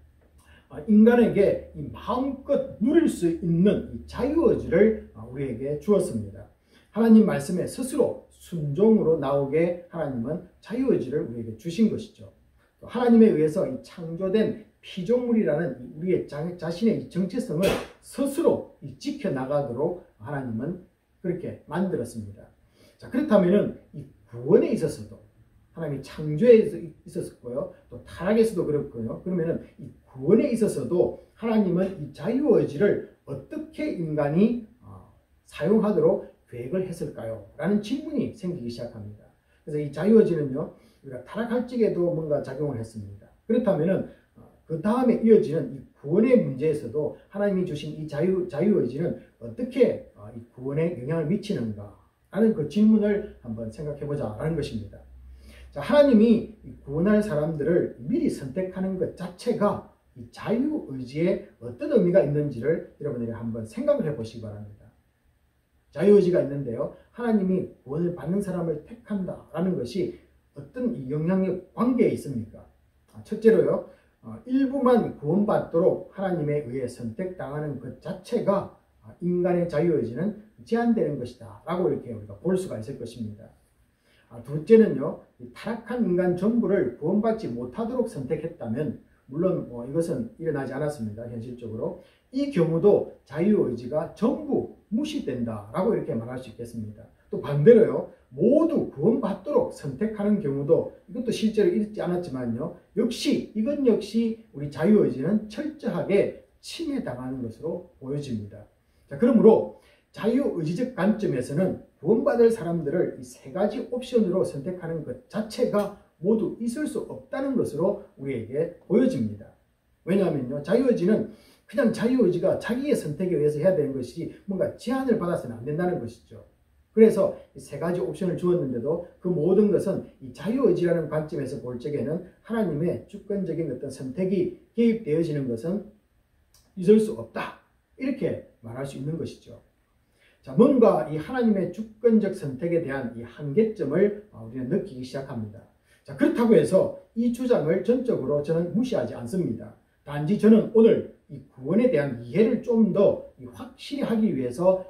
인간에게 이 마음껏 누릴 수 있는 이 자유의지를 우리에게 주었습니다. 하나님 말씀에 스스로 순종으로 나오게 하나님은 자유의지를 우리에게 주신 것이죠. 하나님에 의해서 이 창조된 피조물이라는 우리의 자신의 정체성을 스스로 지켜나가도록 하나님은 그렇게 만들었습니다. 자, 그렇다면 이 구원에 있어서도 하나님이 창조에 있었고요, 또 타락에서도 그렇고요. 그러면은 이 구원에 있어서도 하나님은 이 자유의지를 어떻게 인간이 어, 사용하도록 계획을 했을까요? 라는 질문이 생기기 시작합니다. 그래서 이 자유의지는요, 우리가 타락할 적에도 뭔가 작용을 했습니다. 그렇다면은 어, 그 다음에 이어지는 이 구원의 문제에서도 하나님이 주신 이 자유, 자유의지는 어떻게 어, 이 구원에 영향을 미치는가? 라는 그 질문을 한번 생각해 보자라는 것입니다. 자, 하나님이 구원할 사람들을 미리 선택하는 것 자체가 이 자유의지에 어떤 의미가 있는지를 여러분들이 한번 생각을 해보시기 바랍니다. 자유의지가 있는데요, 하나님이 구원을 받는 사람을 택한다라는 것이 어떤 영향력 관계에 있습니까? 첫째로요, 일부만 구원받도록 하나님에 의해 선택당하는 것 자체가 인간의 자유의지는 제한되는 것이다 라고 이렇게 우리가 볼 수가 있을 것입니다. 둘째는요, 타락한 인간 전부를 구원받지 못하도록 선택했다면, 물론 뭐 이것은 일어나지 않았습니다. 현실적으로. 이 경우도 자유의지가 전부 무시된다라고 이렇게 말할 수 있겠습니다. 또 반대로요, 모두 구원받도록 선택하는 경우도 이것도 실제로 있지 않았지만요, 역시 이것 역시 우리 자유의지는 철저하게 침해당하는 것으로 보여집니다. 자, 그러므로 자유의지적 관점에서는 구원받을 사람들을 이 세 가지 옵션으로 선택하는 것 자체가 모두 있을 수 없다는 것으로 우리에게 보여집니다. 왜냐하면요, 자유의지는 그냥 자유의지가 자기의 선택에 의해서 해야 되는 것이지 뭔가 제한을 받아서는 안 된다는 것이죠. 그래서 이 세 가지 옵션을 주었는데도 그 모든 것은 이 자유의지라는 관점에서 볼 적에는 하나님의 주권적인 어떤 선택이 개입되어지는 것은 있을 수 없다. 이렇게 말할 수 있는 것이죠. 자, 뭔가 이 하나님의 주권적 선택에 대한 이 한계점을 우리는 느끼기 시작합니다. 자, 그렇다고 해서 이 주장을 전적으로 저는 무시하지 않습니다. 단지 저는 오늘 이 구원에 대한 이해를 좀 더 확실히 하기 위해서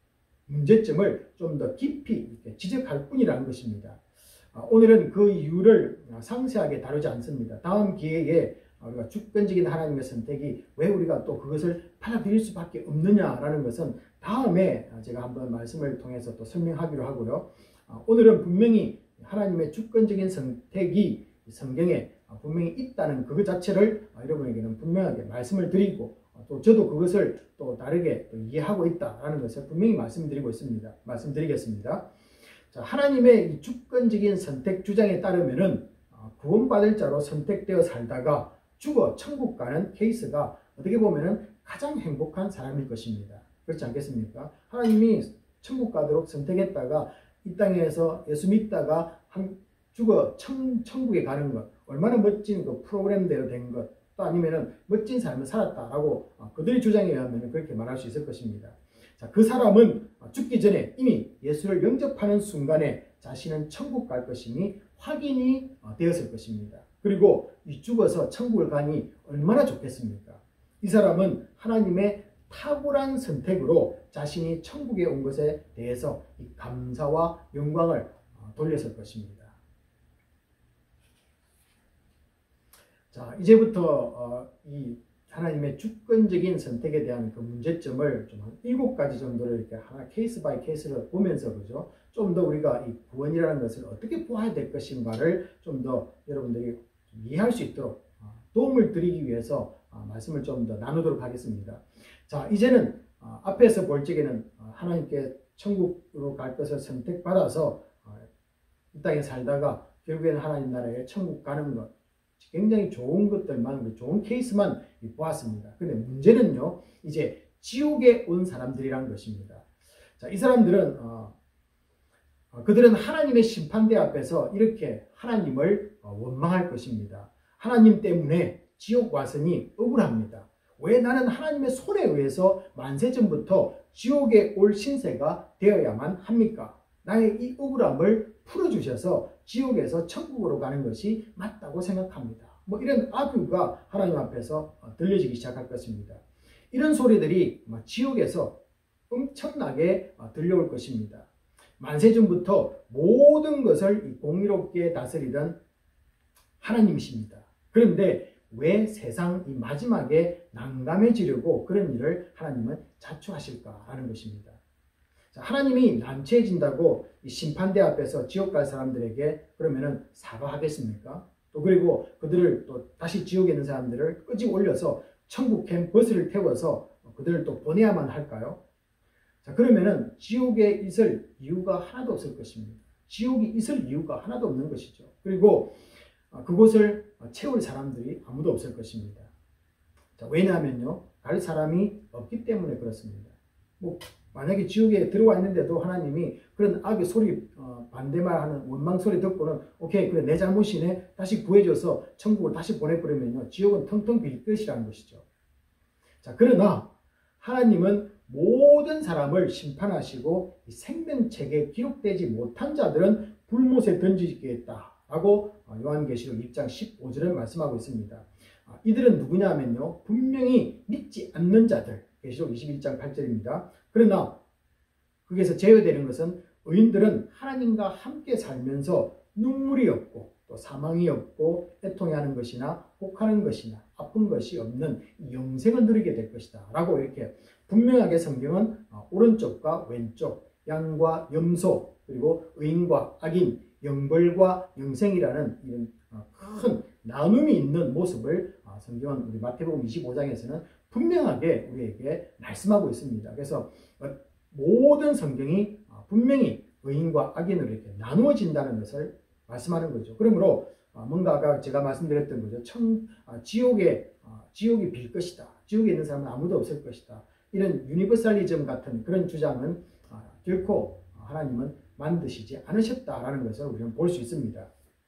문제점을 좀 더 깊이 지적할 뿐이라는 것입니다. 오늘은 그 이유를 상세하게 다루지 않습니다. 다음 기회에 우리가 주권적인 하나님의 선택이 왜 우리가 또 그것을 받아들일 수밖에 없느냐라는 것은 다음에 제가 한번 말씀을 통해서 또 설명하기로 하고요. 오늘은 분명히 하나님의 주권적인 선택이 성경에 분명히 있다는 그것 자체를 여러분에게는 분명하게 말씀을 드리고, 또 저도 그것을 또 다르게 또 이해하고 있다는 것을 분명히 말씀드리고 있습니다. 말씀드리겠습니다. 자, 하나님의 이 주권적인 선택 주장에 따르면은 구원받을 자로 선택되어 살다가 죽어 천국 가는 케이스가 어떻게 보면은 가장 행복한 사람일 것입니다. 그렇지 않겠습니까? 하나님이 천국 가도록 선택했다가 이 땅에서 예수 믿다가 한 죽어 천, 천국에 가는 것, 얼마나 멋진 그 프로그램대로 된 것, 또 아니면은 멋진 삶을 살았다라고 그들의 주장에 의하면 그렇게 말할 수 있을 것입니다. 자, 그 사람은 죽기 전에 이미 예수를 영접하는 순간에 자신은 천국 갈 것임이 확인이 되었을 것입니다. 그리고 이 죽어서 천국을 가니 얼마나 좋겠습니까? 이 사람은 하나님의 탁월한 선택으로 자신이 천국에 온 것에 대해서 이 감사와 영광을 돌렸을 것입니다. 자, 이제부터 어, 이 하나님의 주권적인 선택에 대한 그 문제점을 좀 한 일곱 가지 정도를 이렇게 하나 케이스 바이 케이스를 보면서, 그죠? 좀 더 우리가 이 구원이라는 것을 어떻게 보아야 될 것인가를 좀 더 여러분들이 좀 이해할 수 있도록 도움을 드리기 위해서 말씀을 좀 더 나누도록 하겠습니다. 자, 이제는 어, 앞에서 볼 적에는 어, 하나님께 천국으로 갈 것을 선택받아서 어, 이 땅에 살다가 결국에는 하나님 나라에 천국 가는 것, 굉장히 좋은 것들만, 좋은 케이스만 보았습니다. 그런데 문제는요, 이제 지옥에 온 사람들이란 것입니다. 자, 이 사람들은 어, 어, 그들은 하나님의 심판대 앞에서 이렇게 하나님을 어, 원망할 것입니다. 하나님 때문에 지옥 와서니 억울합니다. 왜 나는 하나님의 손에 의해서 만세전부터 지옥에 올 신세가 되어야만 합니까? 나의 이 억울함을 풀어주셔서 지옥에서 천국으로 가는 것이 맞다고 생각합니다. 뭐 이런 아규가 하나님 앞에서 들려지기 시작할 것입니다. 이런 소리들이 지옥에서 엄청나게 들려올 것입니다. 만세전부터 모든 것을 공의롭게 다스리던 하나님이십니다. 그런데 왜 세상 이 마지막에 난감해지려고 그런 일을 하나님은 자초하실까라는 것입니다. 자, 하나님이 난처해진다고 이 심판대 앞에서 지옥 갈 사람들에게 그러면은 사과하겠습니까? 또 그리고 그들을 또 다시 지옥에 있는 사람들을 끄집어 올려서 천국행 버스를 태워서 그들을 또 보내야만 할까요? 자, 그러면은 지옥에 있을 이유가 하나도 없을 것입니다. 지옥이 있을 이유가 하나도 없는 것이죠. 그리고 그곳을 채울 사람들이 아무도 없을 것입니다. 자, 왜냐하면요, 갈 사람이 없기 때문에 그렇습니다. 뭐 만약에 지옥에 들어와 있는데도 하나님이 그런 악의 소리, 어, 반대말하는 원망 소리 듣고는 오케이, 그래 내 잘못이네, 다시 구해줘서 천국을 다시 보내버리면요, 지옥은 텅텅 빌 것이라는 것이죠. 자, 그러나 하나님은 모든 사람을 심판하시고 생명책에 기록되지 못한 자들은 불못에 던지겠다라고 요한계시록 일 장 십오 절을 말씀하고 있습니다. 이들은 누구냐 하면요, 분명히 믿지 않는 자들, 계시록 이십일 장 팔 절입니다. 그러나 거기에서 제외되는 것은 의인들은 하나님과 함께 살면서 눈물이 없고 또 사망이 없고 애통해하는 것이나 혹하는 것이나 아픈 것이 없는 영생을 누리게 될 것이다 라고 이렇게 분명하게 성경은 오른쪽과 왼쪽, 양과 염소, 그리고 의인과 악인, 영벌과 영생이라는 이런 큰 나눔이 있는 모습을 성경은 우리 마태복음 이십오 장에서는 분명하게 우리에게 말씀하고 있습니다. 그래서 모든 성경이 분명히 의인과 악인으로 이렇게 나누어진다는 것을 말씀하는 거죠. 그러므로 뭔가 아까 제가 말씀드렸던 거죠. 청, 지옥에, 지옥이 빌 것이다. 지옥에 있는 사람은 아무도 없을 것이다. 이런 유니버설리즘 같은 그런 주장은 결코 하나님은 만드시지 않으셨다라는 것을 우리는 볼 수 있습니다.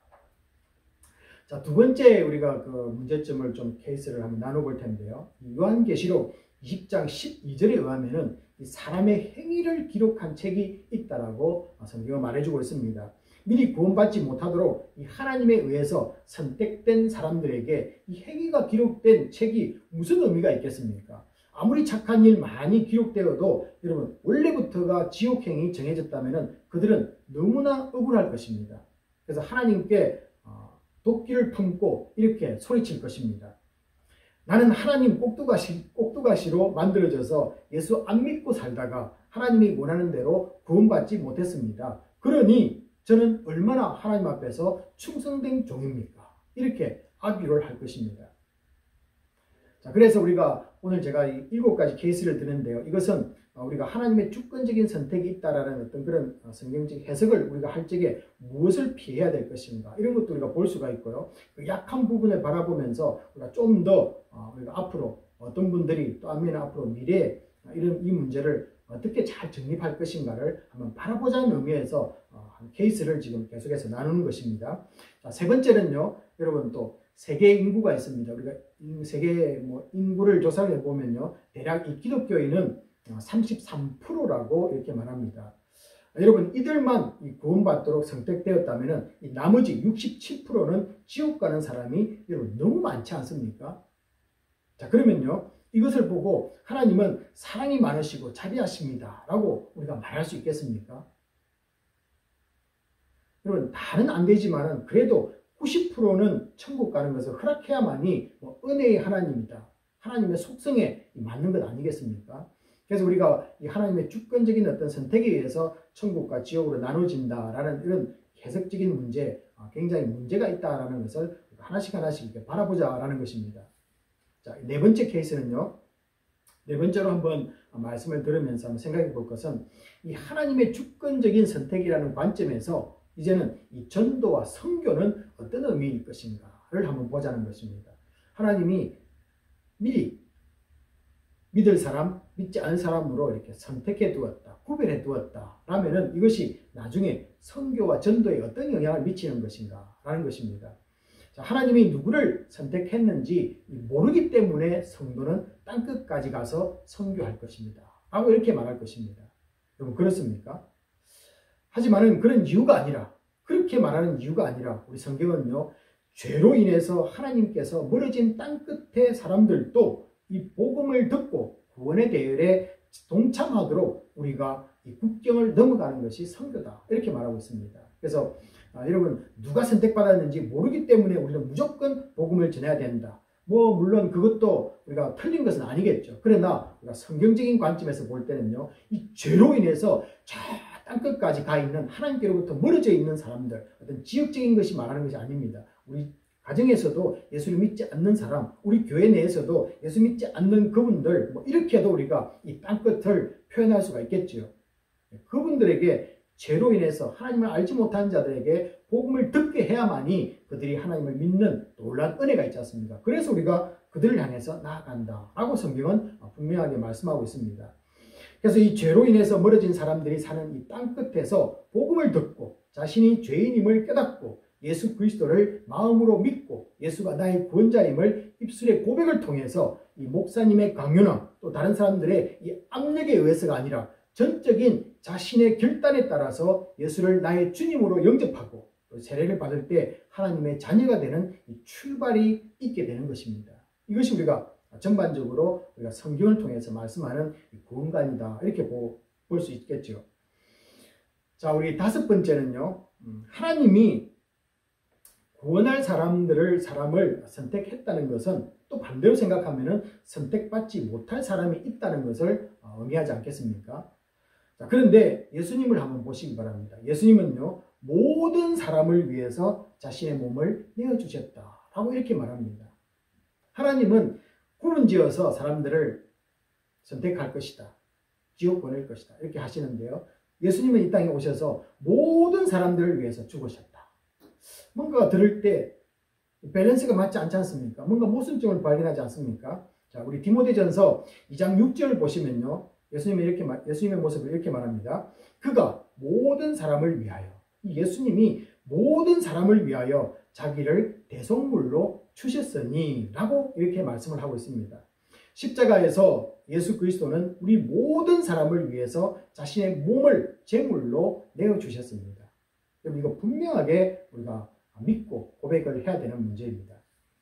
자, 두 번째 우리가 그 문제점을 좀 케이스를 한번 나눠볼 텐데요. 요한계시록 이십 장 십이 절에 의하면은 이 사람의 행위를 기록한 책이 있다라고 성경은 말해주고 있습니다. 미리 구원받지 못하도록 이 하나님에 의해서 선택된 사람들에게 이 행위가 기록된 책이 무슨 의미가 있겠습니까? 아무리 착한 일 많이 기록되어도 여러분 원래부터가 지옥행이 정해졌다면 그들은 너무나 억울할 것입니다. 그래서 하나님께 도끼를 품고 이렇게 소리칠 것입니다. 나는 하나님 꼭두가시, 꼭두가시로 만들어져서 예수 안 믿고 살다가 하나님이 원하는 대로 구원받지 못했습니다. 그러니 저는 얼마나 하나님 앞에서 충성된 종입니까? 이렇게 아귀를 할 것입니다. 자, 그래서 우리가 오늘 제가 이 일곱 가지 케이스를 드는데요. 이것은 우리가 하나님의 주권적인 선택이 있다라는 어떤 그런 성경적 해석을 우리가 할 적에 무엇을 피해야 될 것인가, 이런 것도 우리가 볼 수가 있고요. 그 약한 부분을 바라보면서 우리가 좀 더 우리가 앞으로 어떤 분들이 또 아니면 앞으로 미래에 이런 이 문제를 어떻게 잘 정립할 것인가를 한번 바라보자는 의미에서 케이스를 지금 계속해서 나누는 것입니다. 자, 세 번째는요, 여러분 또 세계 인구가 있습니다. 우리가 세계 뭐 인구를 조사를 해보면요, 대략 이 기독교인은 삼십삼 퍼센트라고 이렇게 말합니다. 여러분 이들만 구원받도록 선택되었다면 이 나머지 육십칠 퍼센트는 지옥 가는 사람이 여러분 너무 많지 않습니까? 자, 그러면요, 이것을 보고 하나님은 사랑이 많으시고 자비하십니다 라고 우리가 말할 수 있겠습니까? 여러분 다는 안 되지만은 그래도 구십 퍼센트는 천국 가는 것을 허락해야만이 뭐 은혜의 하나님이다, 하나님의 속성에 맞는 것 아니겠습니까? 그래서 우리가 이 하나님의 주권적인 어떤 선택에 의해서 천국과 지옥으로 나눠진다라는 이런 해석적인 문제, 굉장히 문제가 있다라는 것을 하나씩 하나씩 이렇게 바라보자라는 것입니다. 자, 네 번째 케이스는요, 네 번째로 한번 말씀을 들으면서 한번 생각해 볼 것은 이 하나님의 주권적인 선택이라는 관점에서 이제는 이 전도와 선교는 어떤 의미일 것인가를 한번 보자는 것입니다. 하나님이 미리 믿을 사람, 믿지 않은 사람으로 이렇게 선택해 두었다, 구별해 두었다 라면은 이것이 나중에 선교와 전도에 어떤 영향을 미치는 것인가 라는 것입니다. 자, 하나님이 누구를 선택했는지 모르기 때문에 성도는 땅끝까지 가서 선교할 것입니다 라고 이렇게 말할 것입니다. 여러분 그렇습니까? 하지만은 그런 이유가 아니라, 그렇게 말하는 이유가 아니라 우리 성경은요, 죄로 인해서 하나님께서 멀어진 땅끝의 사람들도 이 복음을 듣고 구원의 대열에 동참하도록 우리가 이 국경을 넘어가는 것이 선교다 이렇게 말하고 있습니다. 그래서 아, 여러분 누가 선택받았는지 모르기 때문에 우리는 무조건 복음을 전해야 된다. 뭐 물론 그것도 우리가 틀린 것은 아니겠죠. 그러나 우리가 성경적인 관점에서 볼 때는요, 이 죄로 인해서 저 땅끝까지 가 있는 하나님께로부터 멀어져 있는 사람들, 어떤 지역적인 것이 말하는 것이 아닙니다. 우리 가정에서도 예수를 믿지 않는 사람, 우리 교회 내에서도 예수 믿지 않는 그분들, 뭐 이렇게도 우리가 이 땅끝을 표현할 수가 있겠지요. 그분들에게 죄로 인해서 하나님을 알지 못한 자들에게 복음을 듣게 해야만이 그들이 하나님을 믿는 놀라운 은혜가 있지 않습니까? 그래서 우리가 그들을 향해서 나아간다 라고 성경은 분명하게 말씀하고 있습니다. 그래서 이 죄로 인해서 멀어진 사람들이 사는 이 땅끝에서 복음을 듣고 자신이 죄인임을 깨닫고 예수 그리스도를 마음으로 믿고 예수가 나의 구원자임을 입술의 고백을 통해서 이 목사님의 강요나 또 다른 사람들의 이 압력에 의해서가 아니라 전적인 자신의 결단에 따라서 예수를 나의 주님으로 영접하고 또 세례를 받을 때 하나님의 자녀가 되는 이 출발이 있게 되는 것입니다. 이것이 우리가 전반적으로 우리가 성경을 통해서 말씀하는 구원관이다 이렇게 볼 수 있겠죠. 자, 우리 다섯 번째는요, 하나님이 구원할 사람들을 사람을 선택했다는 것은 또 반대로 생각하면은 선택받지 못할 사람이 있다는 것을 의미하지 않겠습니까? 자, 그런데 예수님을 한번 보시기 바랍니다. 예수님은요, 모든 사람을 위해서 자신의 몸을 내어주셨다라고 이렇게 말합니다. 하나님은 구분지어서 사람들을 선택할 것이다, 지옥 보낼 것이다 이렇게 하시는데요, 예수님은 이 땅에 오셔서 모든 사람들을 위해서 죽으셨다. 뭔가 들을 때 밸런스가 맞지 않지 않습니까? 뭔가 모순점을 발견하지 않습니까? 자, 우리 디모데전서 이 장 육 절을 보시면요, 예수님이 이렇게 예수님의 모습을 이렇게 말합니다. 그가 모든 사람을 위하여, 예수님이 모든 사람을 위하여 자기를 대속물로 주셨으니 라고 이렇게 말씀을 하고 있습니다. 십자가에서 예수 그리스도는 우리 모든 사람을 위해서 자신의 몸을 제물로 내어주셨습니다. 여러분 이거 분명하게 우리가 믿고 고백을 해야 되는 문제입니다.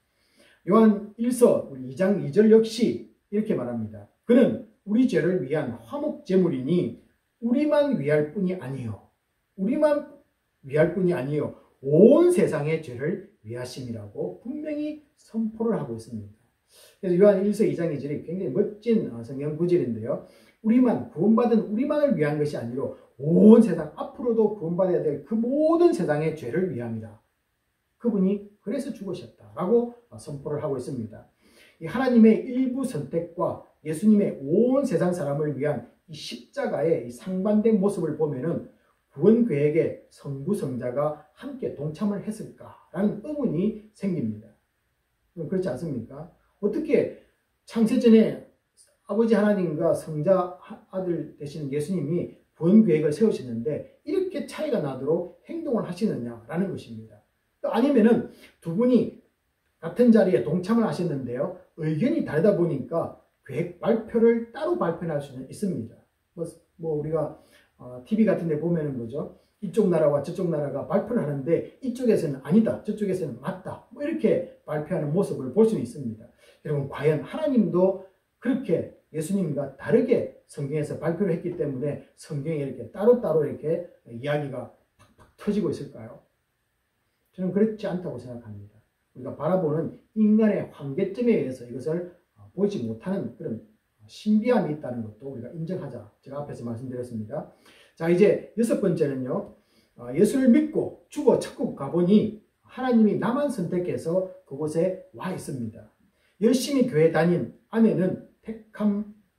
요한 일서 우리 이 장 이 절 역시 이렇게 말합니다. 그는 우리 죄를 위한 화목 제물이니 우리만 위할 뿐이 아니요, 우리만 위할 뿐이 아니요 온 세상의 죄를 위하심이라고 분명히 선포를 하고 있습니다. 그래서 요한 일서 이 장 이 절이 굉장히 멋진 성경 구절인데요, 우리만 구원받은 우리만을 위한 것이 아니라 온 세상, 앞으로도 구원받아야 될 그 모든 세상의 죄를 위함이다. 그분이 그래서 죽으셨다라고 선포를 하고 있습니다. 이 하나님의 일부 선택과 예수님의 온 세상 사람을 위한 이 십자가의 이 상반된 모습을 보면은 구원 계획에 성부성자가 함께 동참을 했을까라는 의문이 생깁니다. 그렇지 않습니까? 어떻게 창세전에 아버지 하나님과 성자 아들 되시는 예수님이 구원 계획을 세우셨는데 이렇게 차이가 나도록 행동을 하시느냐라는 것입니다. 또 아니면은 두 분이 같은 자리에 동참을 하셨는데요, 의견이 다르다 보니까 계획 발표를 따로 발표할 수는 있습니다. 뭐, 뭐 우리가 어, 티비 같은 데 보면은 거죠, 이쪽 나라와 저쪽 나라가 발표를 하는데 이쪽에서는 아니다, 저쪽에서는 맞다, 뭐 이렇게 발표하는 모습을 볼 수는 있습니다. 여러분 과연 하나님도 그렇게 예수님과 다르게 성경에서 발표를 했기 때문에 성경에 이렇게 따로따로 이렇게 이야기가 팍팍 터지고 있을까요? 저는 그렇지 않다고 생각합니다. 우리가 바라보는 인간의 한계점에 의해서 이것을 보지 못하는 그런 신비함이 있다는 것도 우리가 인정하자, 제가 앞에서 말씀드렸습니다. 자, 이제 여섯 번째는요, 예수를 믿고 죽어 천국 가보니 하나님이 나만 선택해서 그곳에 와 있습니다. 열심히 교회 다닌 아내는 택함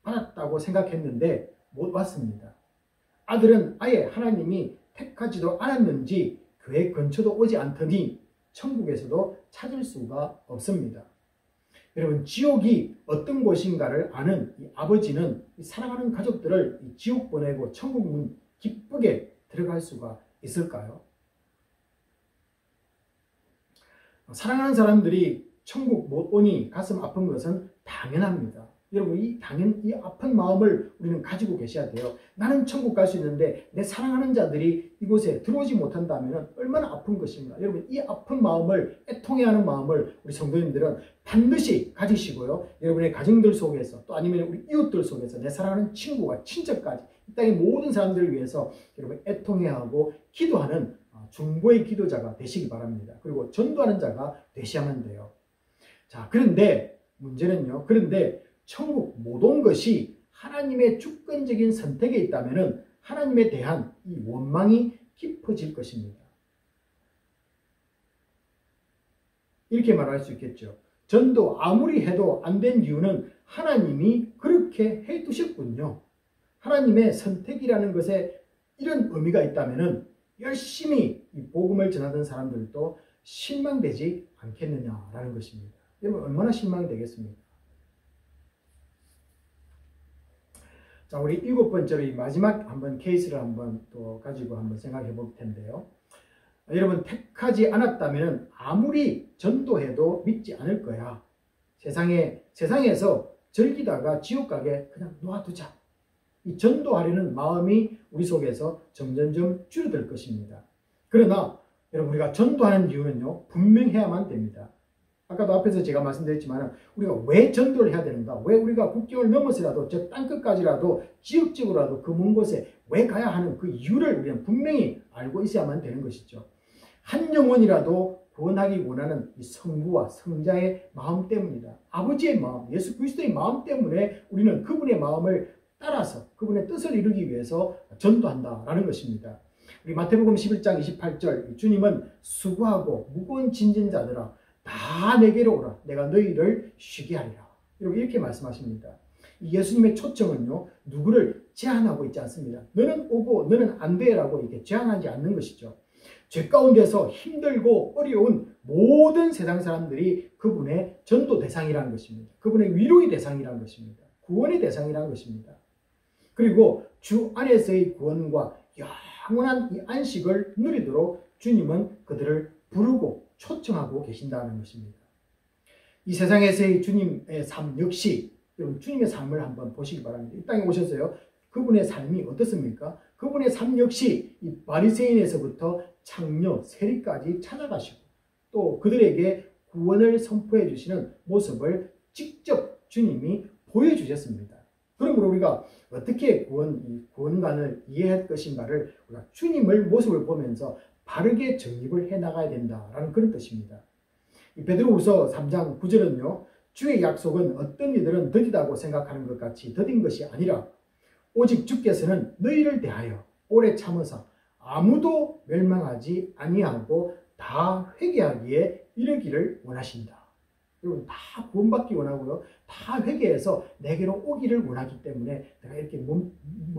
받았다고 생각했는데 못 왔습니다. 아들은 아예 하나님이 택하지도 않았는지 교회 근처도 오지 않더니 천국에서도 찾을 수가 없습니다. 여러분, 지옥이 어떤 곳인가를 아는 이 아버지는 이 사랑하는 가족들을 이 지옥 보내고 천국 문 기쁘게 들어갈 수가 있을까요? 사랑하는 사람들이 천국 못 오니 가슴 아픈 것은 당연합니다. 여러분, 이 당연 이 아픈 마음을 우리는 가지고 계셔야 돼요. 나는 천국 갈 수 있는데 내 사랑하는 자들이 이곳에 들어오지 못한다면 얼마나 아픈 것인가. 여러분, 이 아픈 마음을, 애통해하는 마음을 우리 성도님들은 반드시 가지시고요. 여러분의 가정들 속에서, 또 아니면 우리 이웃들 속에서, 내 사랑하는 친구와 친척까지 이 땅의 모든 사람들을 위해서 여러분 애통해하고 기도하는 중보의 기도자가 되시기 바랍니다. 그리고 전도하는 자가 되셔야만 돼요. 자, 그런데 문제는요. 그런데 천국 못 온 것이 하나님의 주권적인 선택에 있다면 하나님에 대한 이 원망이 깊어질 것입니다. 이렇게 말할 수 있겠죠. 전도 아무리 해도 안 된 이유는 하나님이 그렇게 해 두셨군요. 하나님의 선택이라는 것에 이런 의미가 있다면 열심히 이 복음을 전하던 사람들도 실망되지 않겠느냐라는 것입니다. 여러분, 얼마나 실망이 되겠습니까? 자, 우리 일곱 번째로 이 마지막 한번 케이스를 한번 또 가지고 한번 생각해 볼 텐데요. 여러분, 택하지 않았다면 아무리 전도해도 믿지 않을 거야. 세상에, 세상에서 즐기다가 지옥 가게 그냥 놓아두자. 이 전도하려는 마음이 우리 속에서 점점점 줄어들 것입니다. 그러나 여러분, 우리가 전도하는 이유는요, 분명해야만 됩니다. 아까도 앞에서 제가 말씀드렸지만 우리가 왜 전도를 해야 되는가? 왜 우리가 국경을 넘어서라도 저 땅끝까지라도 지역적으로라도 그 먼 곳에 왜 가야 하는 그 이유를 우리는 분명히 알고 있어야만 되는 것이죠. 한 영혼이라도 구원하기 원하는 이 성부와 성자의 마음 때문이다. 아버지의 마음, 예수 그리스도의 마음 때문에 우리는 그분의 마음을 따라서 그분의 뜻을 이루기 위해서 전도한다라는 것입니다. 우리 마태복음 십일 장 이십팔 절, 주님은 수고하고 무거운 짐진 자들아 다 내게로 오라. 내가 너희를 쉬게 하리라. 이렇게 말씀하십니다. 예수님의 초청은요, 누구를 제한하고 있지 않습니다. 너는 오고 너는 안 돼라고 이렇게 제한하지 않는 것이죠. 죄 가운데서 힘들고 어려운 모든 세상 사람들이 그분의 전도 대상이라는 것입니다. 그분의 위로의 대상이라는 것입니다. 구원의 대상이라는 것입니다. 그리고 주 안에서의 구원과 영원한 이 안식을 누리도록 주님은 그들을 부르고 초청하고 계신다는 것입니다. 이 세상에서의 주님의 삶 역시 여러분 주님의 삶을 한번 보시기 바랍니다. 이 땅에 오셔서요. 그분의 삶이 어떻습니까? 그분의 삶 역시 이 바리새인에서부터 창녀, 세리까지 찾아가시고 또 그들에게 구원을 선포해 주시는 모습을 직접 주님이 보여주셨습니다. 그러므로 우리가 어떻게 구원, 구원관을 이해할 것인가를 우리가 주님을 모습을 보면서 바르게 정립을 해나가야 된다라는 그런 뜻입니다. 이 베드로후서 삼 장 구 절은요. 주의 약속은 어떤 이들은 더디다고 생각하는 것 같이 더딘 것이 아니라 오직 주께서는 너희를 대하여 오래 참으사 아무도 멸망하지 아니하고 다 회개하기에 이르기를 원하신다. 여러분 다 구원받기 원하고요. 다 회개해서 내게로 오기를 원하기 때문에 내가 이렇게 머뭇,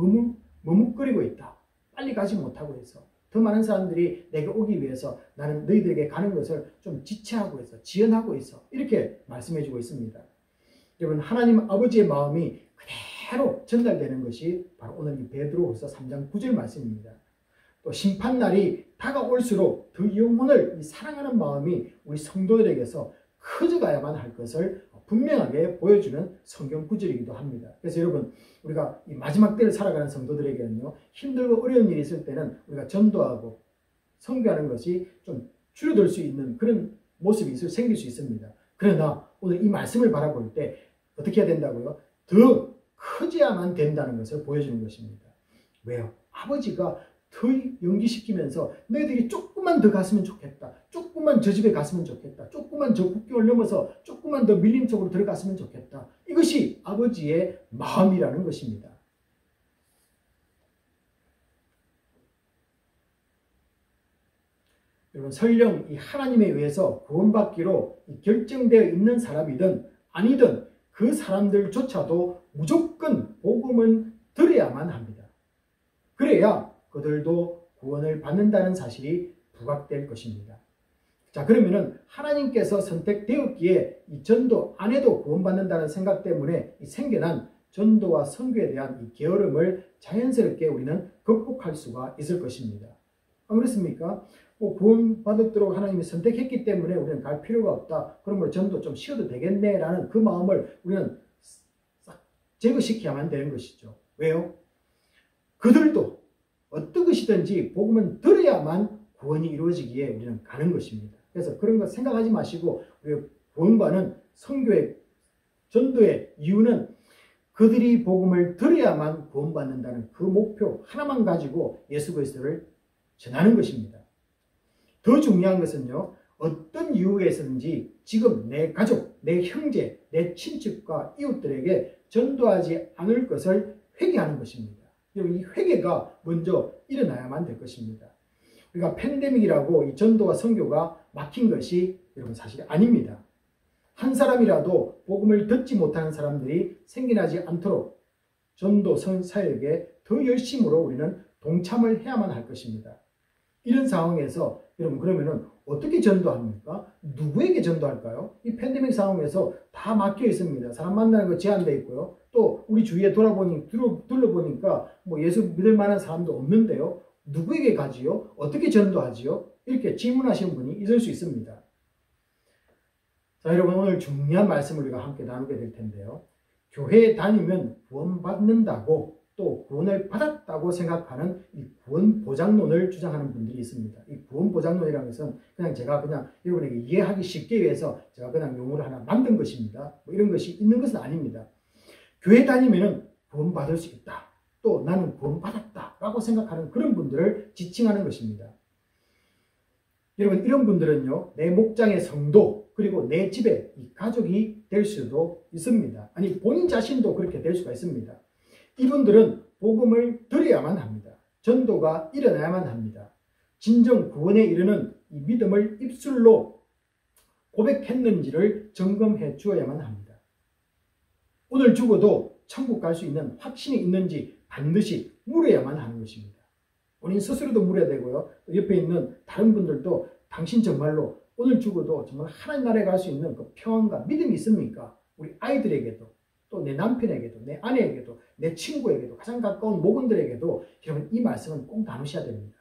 머뭇거리고 있다. 빨리 가지 못하고 있어. 더 많은 사람들이 내게 오기 위해서 나는 너희들에게 가는 것을 좀 지체하고 있어. 지연하고 있어. 이렇게 말씀해주고 있습니다. 여러분 하나님 아버지의 마음이 그대로 전달되는 것이 바로 오늘 이 베드로후서 삼 장 구 절 말씀입니다. 또 심판날이 다가올수록 그 영혼을 사랑하는 마음이 우리 성도들에게서 커져가야만 할 것을 분명하게 보여주는 성경 구절이기도 합니다. 그래서 여러분 우리가 이 마지막 때를 살아가는 성도들에게는요. 힘들고 어려운 일이 있을 때는 우리가 전도하고 선교하는 것이 좀 줄어들 수 있는 그런 모습이 생길 수 있습니다. 그러나 오늘 이 말씀을 바라볼 때 어떻게 해야 된다고요? 더 커져야만 된다는 것을 보여주는 것입니다. 왜요? 아버지가 더 연기시키면서 너희들이 조금만 더 갔으면 좋겠다. 조금만 저 집에 갔으면 좋겠다. 조금만 저 국경을 넘어서 조금만 더 밀림 속으로 들어갔으면 좋겠다. 이것이 아버지의 마음이라는 것입니다. 여러분 설령 이 하나님에 의해서 구원받기로 결정되어 있는 사람이든 아니든 그 사람들조차도 무조건 복음은 들어야만 합니다. 그래야 그들도 구원을 받는다는 사실이 부각될 것입니다. 자, 그러면은 하나님께서 선택되었기에 이 전도 안 해도 구원받는다는 생각 때문에 이 생겨난 전도와 선교에 대한 이 게으름을 자연스럽게 우리는 극복할 수가 있을 것입니다. 안 그렇습니까? 뭐 구원받도록 하나님이 선택했기 때문에 우리는 갈 필요가 없다. 그러면 전도 좀 쉬어도 되겠네라는 그 마음을 우리는 싹 제거시켜야만 되는 것이죠. 왜요? 그들도 어떤 것이든지 복음은 들어야만 구원이 이루어지기에 우리는 가는 것입니다. 그래서 그런 거 생각하지 마시고 우리 구원과는 선교의 전도의 이유는 그들이 복음을 들어야만 구원받는다는 그 목표 하나만 가지고 예수 그리스도를 전하는 것입니다. 더 중요한 것은요, 어떤 이유에서든지 지금 내 가족, 내 형제, 내 친척과 이웃들에게 전도하지 않을 것을 회개하는 것입니다. 이 회개가 먼저 일어나야만 될 것입니다. 우리가 팬데믹이라고 이 전도와 선교가 막힌 것이 여러분 사실 아닙니다. 한 사람이라도 복음을 듣지 못하는 사람들이 생겨나지 않도록 전도 사역에 더 열심으로 우리는 동참을 해야만 할 것입니다. 이런 상황에서 여러분 그러면은 어떻게 전도합니까? 누구에게 전도할까요? 이 팬데믹 상황에서 다 막혀 있습니다. 사람 만나는 거 제한되어 있고요. 또 우리 주위에 돌아보니 둘러보니까 뭐 예수 믿을 만한 사람도 없는데요. 누구에게 가지요? 어떻게 전도하지요? 이렇게 질문하시는 분이 있을 수 있습니다. 자, 여러분 오늘 중요한 말씀을 우리가 함께 나누게 될 텐데요. 교회에 다니면 구원받는다고 또 구원을 받았다고 생각하는 이 구원 보장론을 주장하는 분들이 있습니다. 이 구원 보장론이라는 것은 그냥 제가 그냥 여러분에게 이해하기 쉽게 위해서 제가 그냥 용어를 하나 만든 것입니다. 뭐 이런 것이 있는 것은 아닙니다. 교회 다니면은 구원받을 수 있다. 또 나는 구원받았다. 라고 생각하는 그런 분들을 지칭하는 것입니다. 여러분 이런 분들은요. 내 목장의 성도 그리고 내 집의 이 가족이 될 수도 있습니다. 아니 본인 자신도 그렇게 될 수가 있습니다. 이분들은 복음을 들어야만 합니다. 전도가 일어나야만 합니다. 진정 구원에 이르는 이 믿음을 입술로 고백했는지를 점검해 주어야만 합니다. 오늘 죽어도 천국 갈 수 있는 확신이 있는지 반드시 물어야만 하는 것입니다. 본인 스스로도 물어야 되고요. 옆에 있는 다른 분들도 당신 정말로 오늘 죽어도 정말 하나님 나라에 갈 수 있는 그 평안과 믿음이 있습니까? 우리 아이들에게도 또 내 남편에게도 내 아내에게도 내 친구에게도 가장 가까운 목원들에게도 여러분 이 말씀은 꼭 나누셔야 됩니다.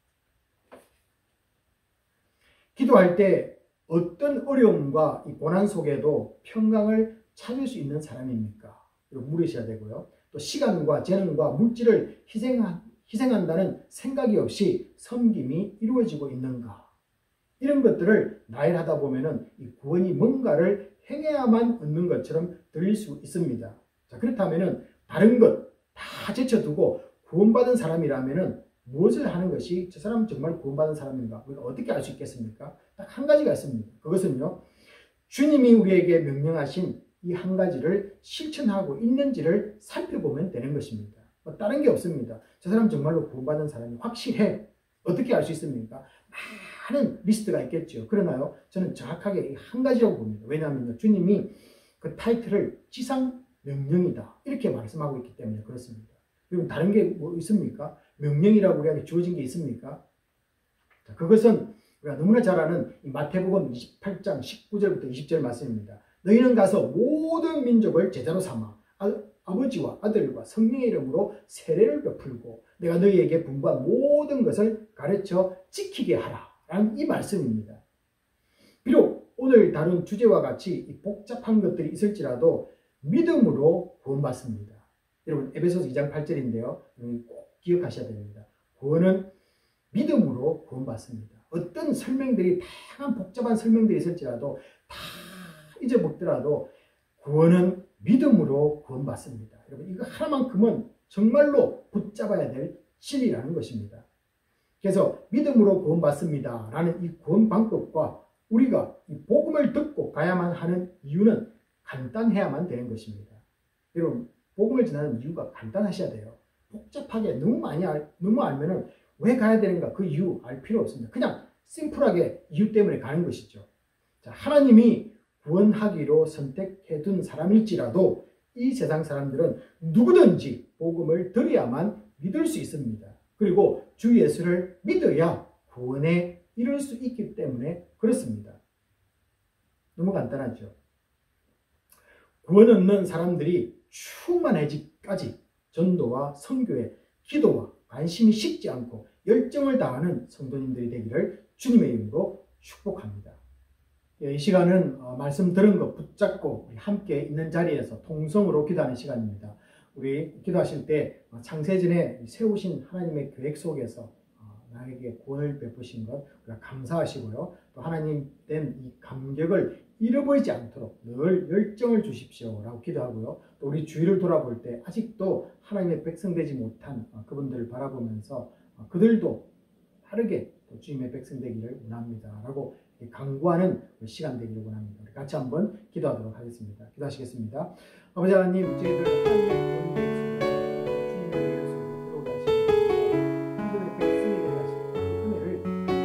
기도할 때 어떤 어려움과 이 고난 속에도 평강을 찾을 수 있는 사람입니까? 여러분 물으셔야 되고요. 또 시간과 재능과 물질을 희생한, 희생한다는 생각이 없이 섬김이 이루어지고 있는가? 이런 것들을 나열하다 보면은 이 구원이 뭔가를 행해야만 얻는 것처럼 들릴 수 있습니다. 자, 그렇다면은 다른 것 다 제쳐두고 구원받은 사람이라면은 무엇을 하는 것이 저 사람 정말 구원받은 사람인가? 우리가 어떻게 알 수 있겠습니까? 딱 한 가지가 있습니다. 그것은요, 주님이 우리에게 명령하신 이 한 가지를 실천하고 있는지를 살펴보면 되는 것입니다. 뭐 다른 게 없습니다. 저 사람 정말로 구원받은 사람이 확실해. 어떻게 알 수 있습니까? 많은 리스트가 있겠죠. 그러나요, 저는 정확하게 한 가지라고 봅니다. 왜냐하면 주님이 그 타이틀을 지상명령이다 이렇게 말씀하고 있기 때문에 그렇습니다. 그럼 다른 게 뭐 있습니까? 명령이라고 우리에게 주어진 게 있습니까? 자, 그것은 우리가 너무나 잘 아는 이 마태복음 이십팔 장 십구 절부터 이십 절 말씀입니다. 너희는 가서 모든 민족을 제자로 삼아 아, 아버지와 아들과 성령의 이름으로 세례를 베풀고 내가 너희에게 분부한 모든 것을 가르쳐 지키게 하라 라는 이 말씀입니다. 비록 오늘 다룬 주제와 같이 복잡한 것들이 있을지라도 믿음으로 구원받습니다. 여러분 에베소서 이 장 팔 절인데요. 꼭 기억하셔야 됩니다. 구원은 믿음으로 구원받습니다. 어떤 설명들이 다양한 복잡한 설명들이 있을지라도 다 잊어먹더라도 구원은 믿음으로 구원받습니다. 여러분 이거 하나만큼은 정말로 붙잡아야 될 진리라는 것입니다. 그래서 믿음으로 구원받습니다 라는 이 구원 방법과 우리가 이 복음을 듣고 가야만 하는 이유는 간단해야만 되는 것입니다. 여러분 복음을 전하는 이유가 간단하셔야 돼요. 복잡하게 너무 많이 알, 너무 알면은 왜 가야 되는가 그 이유 알 필요 없습니다. 그냥 심플하게 이유 때문에 가는 것이죠. 자, 하나님이 구원하기로 선택해둔 사람일지라도 이 세상 사람들은 누구든지 복음을 들어야만 믿을 수 있습니다. 그리고 주 예수를 믿어야 구원에 이를 수 있기 때문에 그렇습니다. 너무 간단하죠. 구원 없는 사람들이 충만해지기까지 전도와 선교에 기도와 관심이 식지 않고 열정을 다하는 성도님들이 되기를 주님의 이름으로 축복합니다. 이 시간은 말씀 들은 것 붙잡고 우리 함께 있는 자리에서 통성으로 기도하는 시간입니다. 우리 기도하실 때 창세전에 세우신 하나님의 계획 속에서 나에게 구원을 베푸신 것 우리가 감사하시고요. 또 하나님 된 이 감격을 잃어버리지 않도록 늘 열정을 주십시오 라고 기도하고요. 또 우리 주위를 돌아볼 때 아직도 하나님의 백성 되지 못한 그분들을 바라보면서 그들도 빠르게 또 주님의 백성 되기를 원합니다 라고 강구하는 시간 되기를 원합니다. 우리 같이 한번 기도하도록 하겠습니다. 기도하시겠습니다. 아버지 하나님, 저희들 하나님의 구원이 되어 주님의 백성으로 들어오게 하시고 하나님의 백성이 되게 하시고 그 은혜를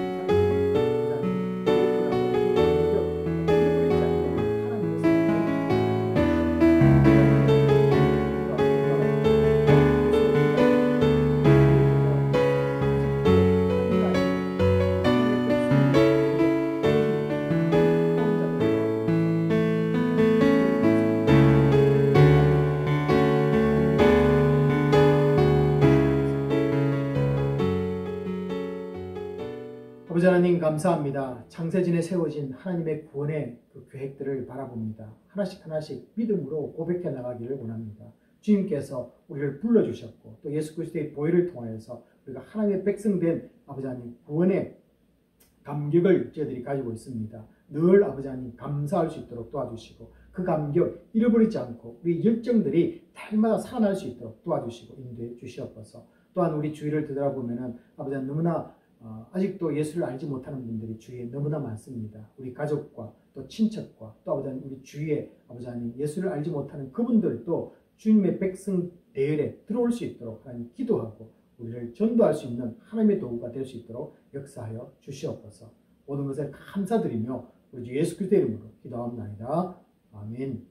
아버지 하나님 감사합니다. 창세전에 세워진 하나님의 구원의 그 계획들을 바라봅니다. 하나씩 하나씩 믿음으로 고백해 나가기를 원합니다. 주님께서 우리를 불러주셨고 또 예수 그리스도의 보혈을 통하여서 우리가 하나님의 백성된 아버지 하나님 구원의 감격을 저희들이 가지고 있습니다. 늘 아버지 하나님 감사할 수 있도록 도와주시고 그 감격 잃어버리지 않고 우리 열정들이 날마다 살아날 수 있도록 도와주시고 인도해 주시옵소서. 또한 우리 주위를 되돌아보면 아버지 하나님 너무나 어, 아직도 예수를 알지 못하는 분들이 주위에 너무나 많습니다. 우리 가족과 또 친척과 또 아버지 하나님 우리 주위에 아버지 하나님 예수를 알지 못하는 그분들도 주님의 백성 대열에 들어올 수 있도록 하나님 기도하고 우리를 전도할 수 있는 하나님의 도구가 될 수 있도록 역사하여 주시옵소서. 모든 것을 감사드리며 우리 주 예수 그리스도의 이름으로 기도합니다. 아멘.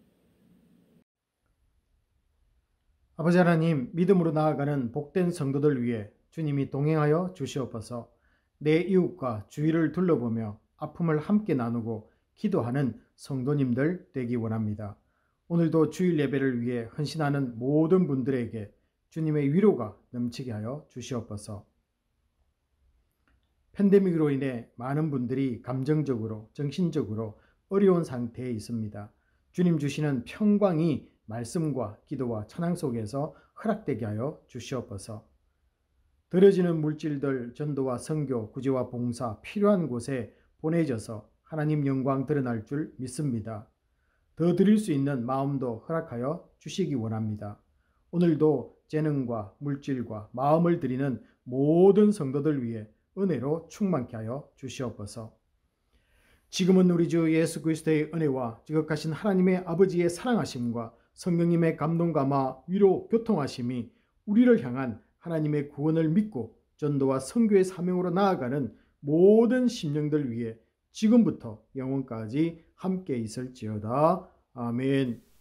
아버지 하나님, 믿음으로 나아가는 복된 성도들 위해 주님이 동행하여 주시옵소서. 내 이웃과 주위를 둘러보며 아픔을 함께 나누고 기도하는 성도님들 되기 원합니다. 오늘도 주일 예배를 위해 헌신하는 모든 분들에게 주님의 위로가 넘치게 하여 주시옵소서. 팬데믹으로 인해 많은 분들이 감정적으로, 정신적으로 어려운 상태에 있습니다. 주님 주시는 평강이 말씀과 기도와 찬양 속에서 허락되게 하여 주시옵소서. 들어지는 물질들 전도와 선교, 구제와 봉사 필요한 곳에 보내져서 하나님 영광 드러날 줄 믿습니다. 더 드릴 수 있는 마음도 허락하여 주시기 원합니다. 오늘도 재능과 물질과 마음을 드리는 모든 성도들 위해 은혜로 충만케 하여 주시옵소서. 지금은 우리 주 예수 그리스도의 은혜와 지극하신 하나님의 아버지의 사랑하심과 성령님의 감동감화 위로 교통하심이 우리를 향한 하나님의 구원을 믿고 전도와 선교의 사명으로 나아가는 모든 심령들 위해 지금부터 영원까지 함께 있을지어다. 아멘.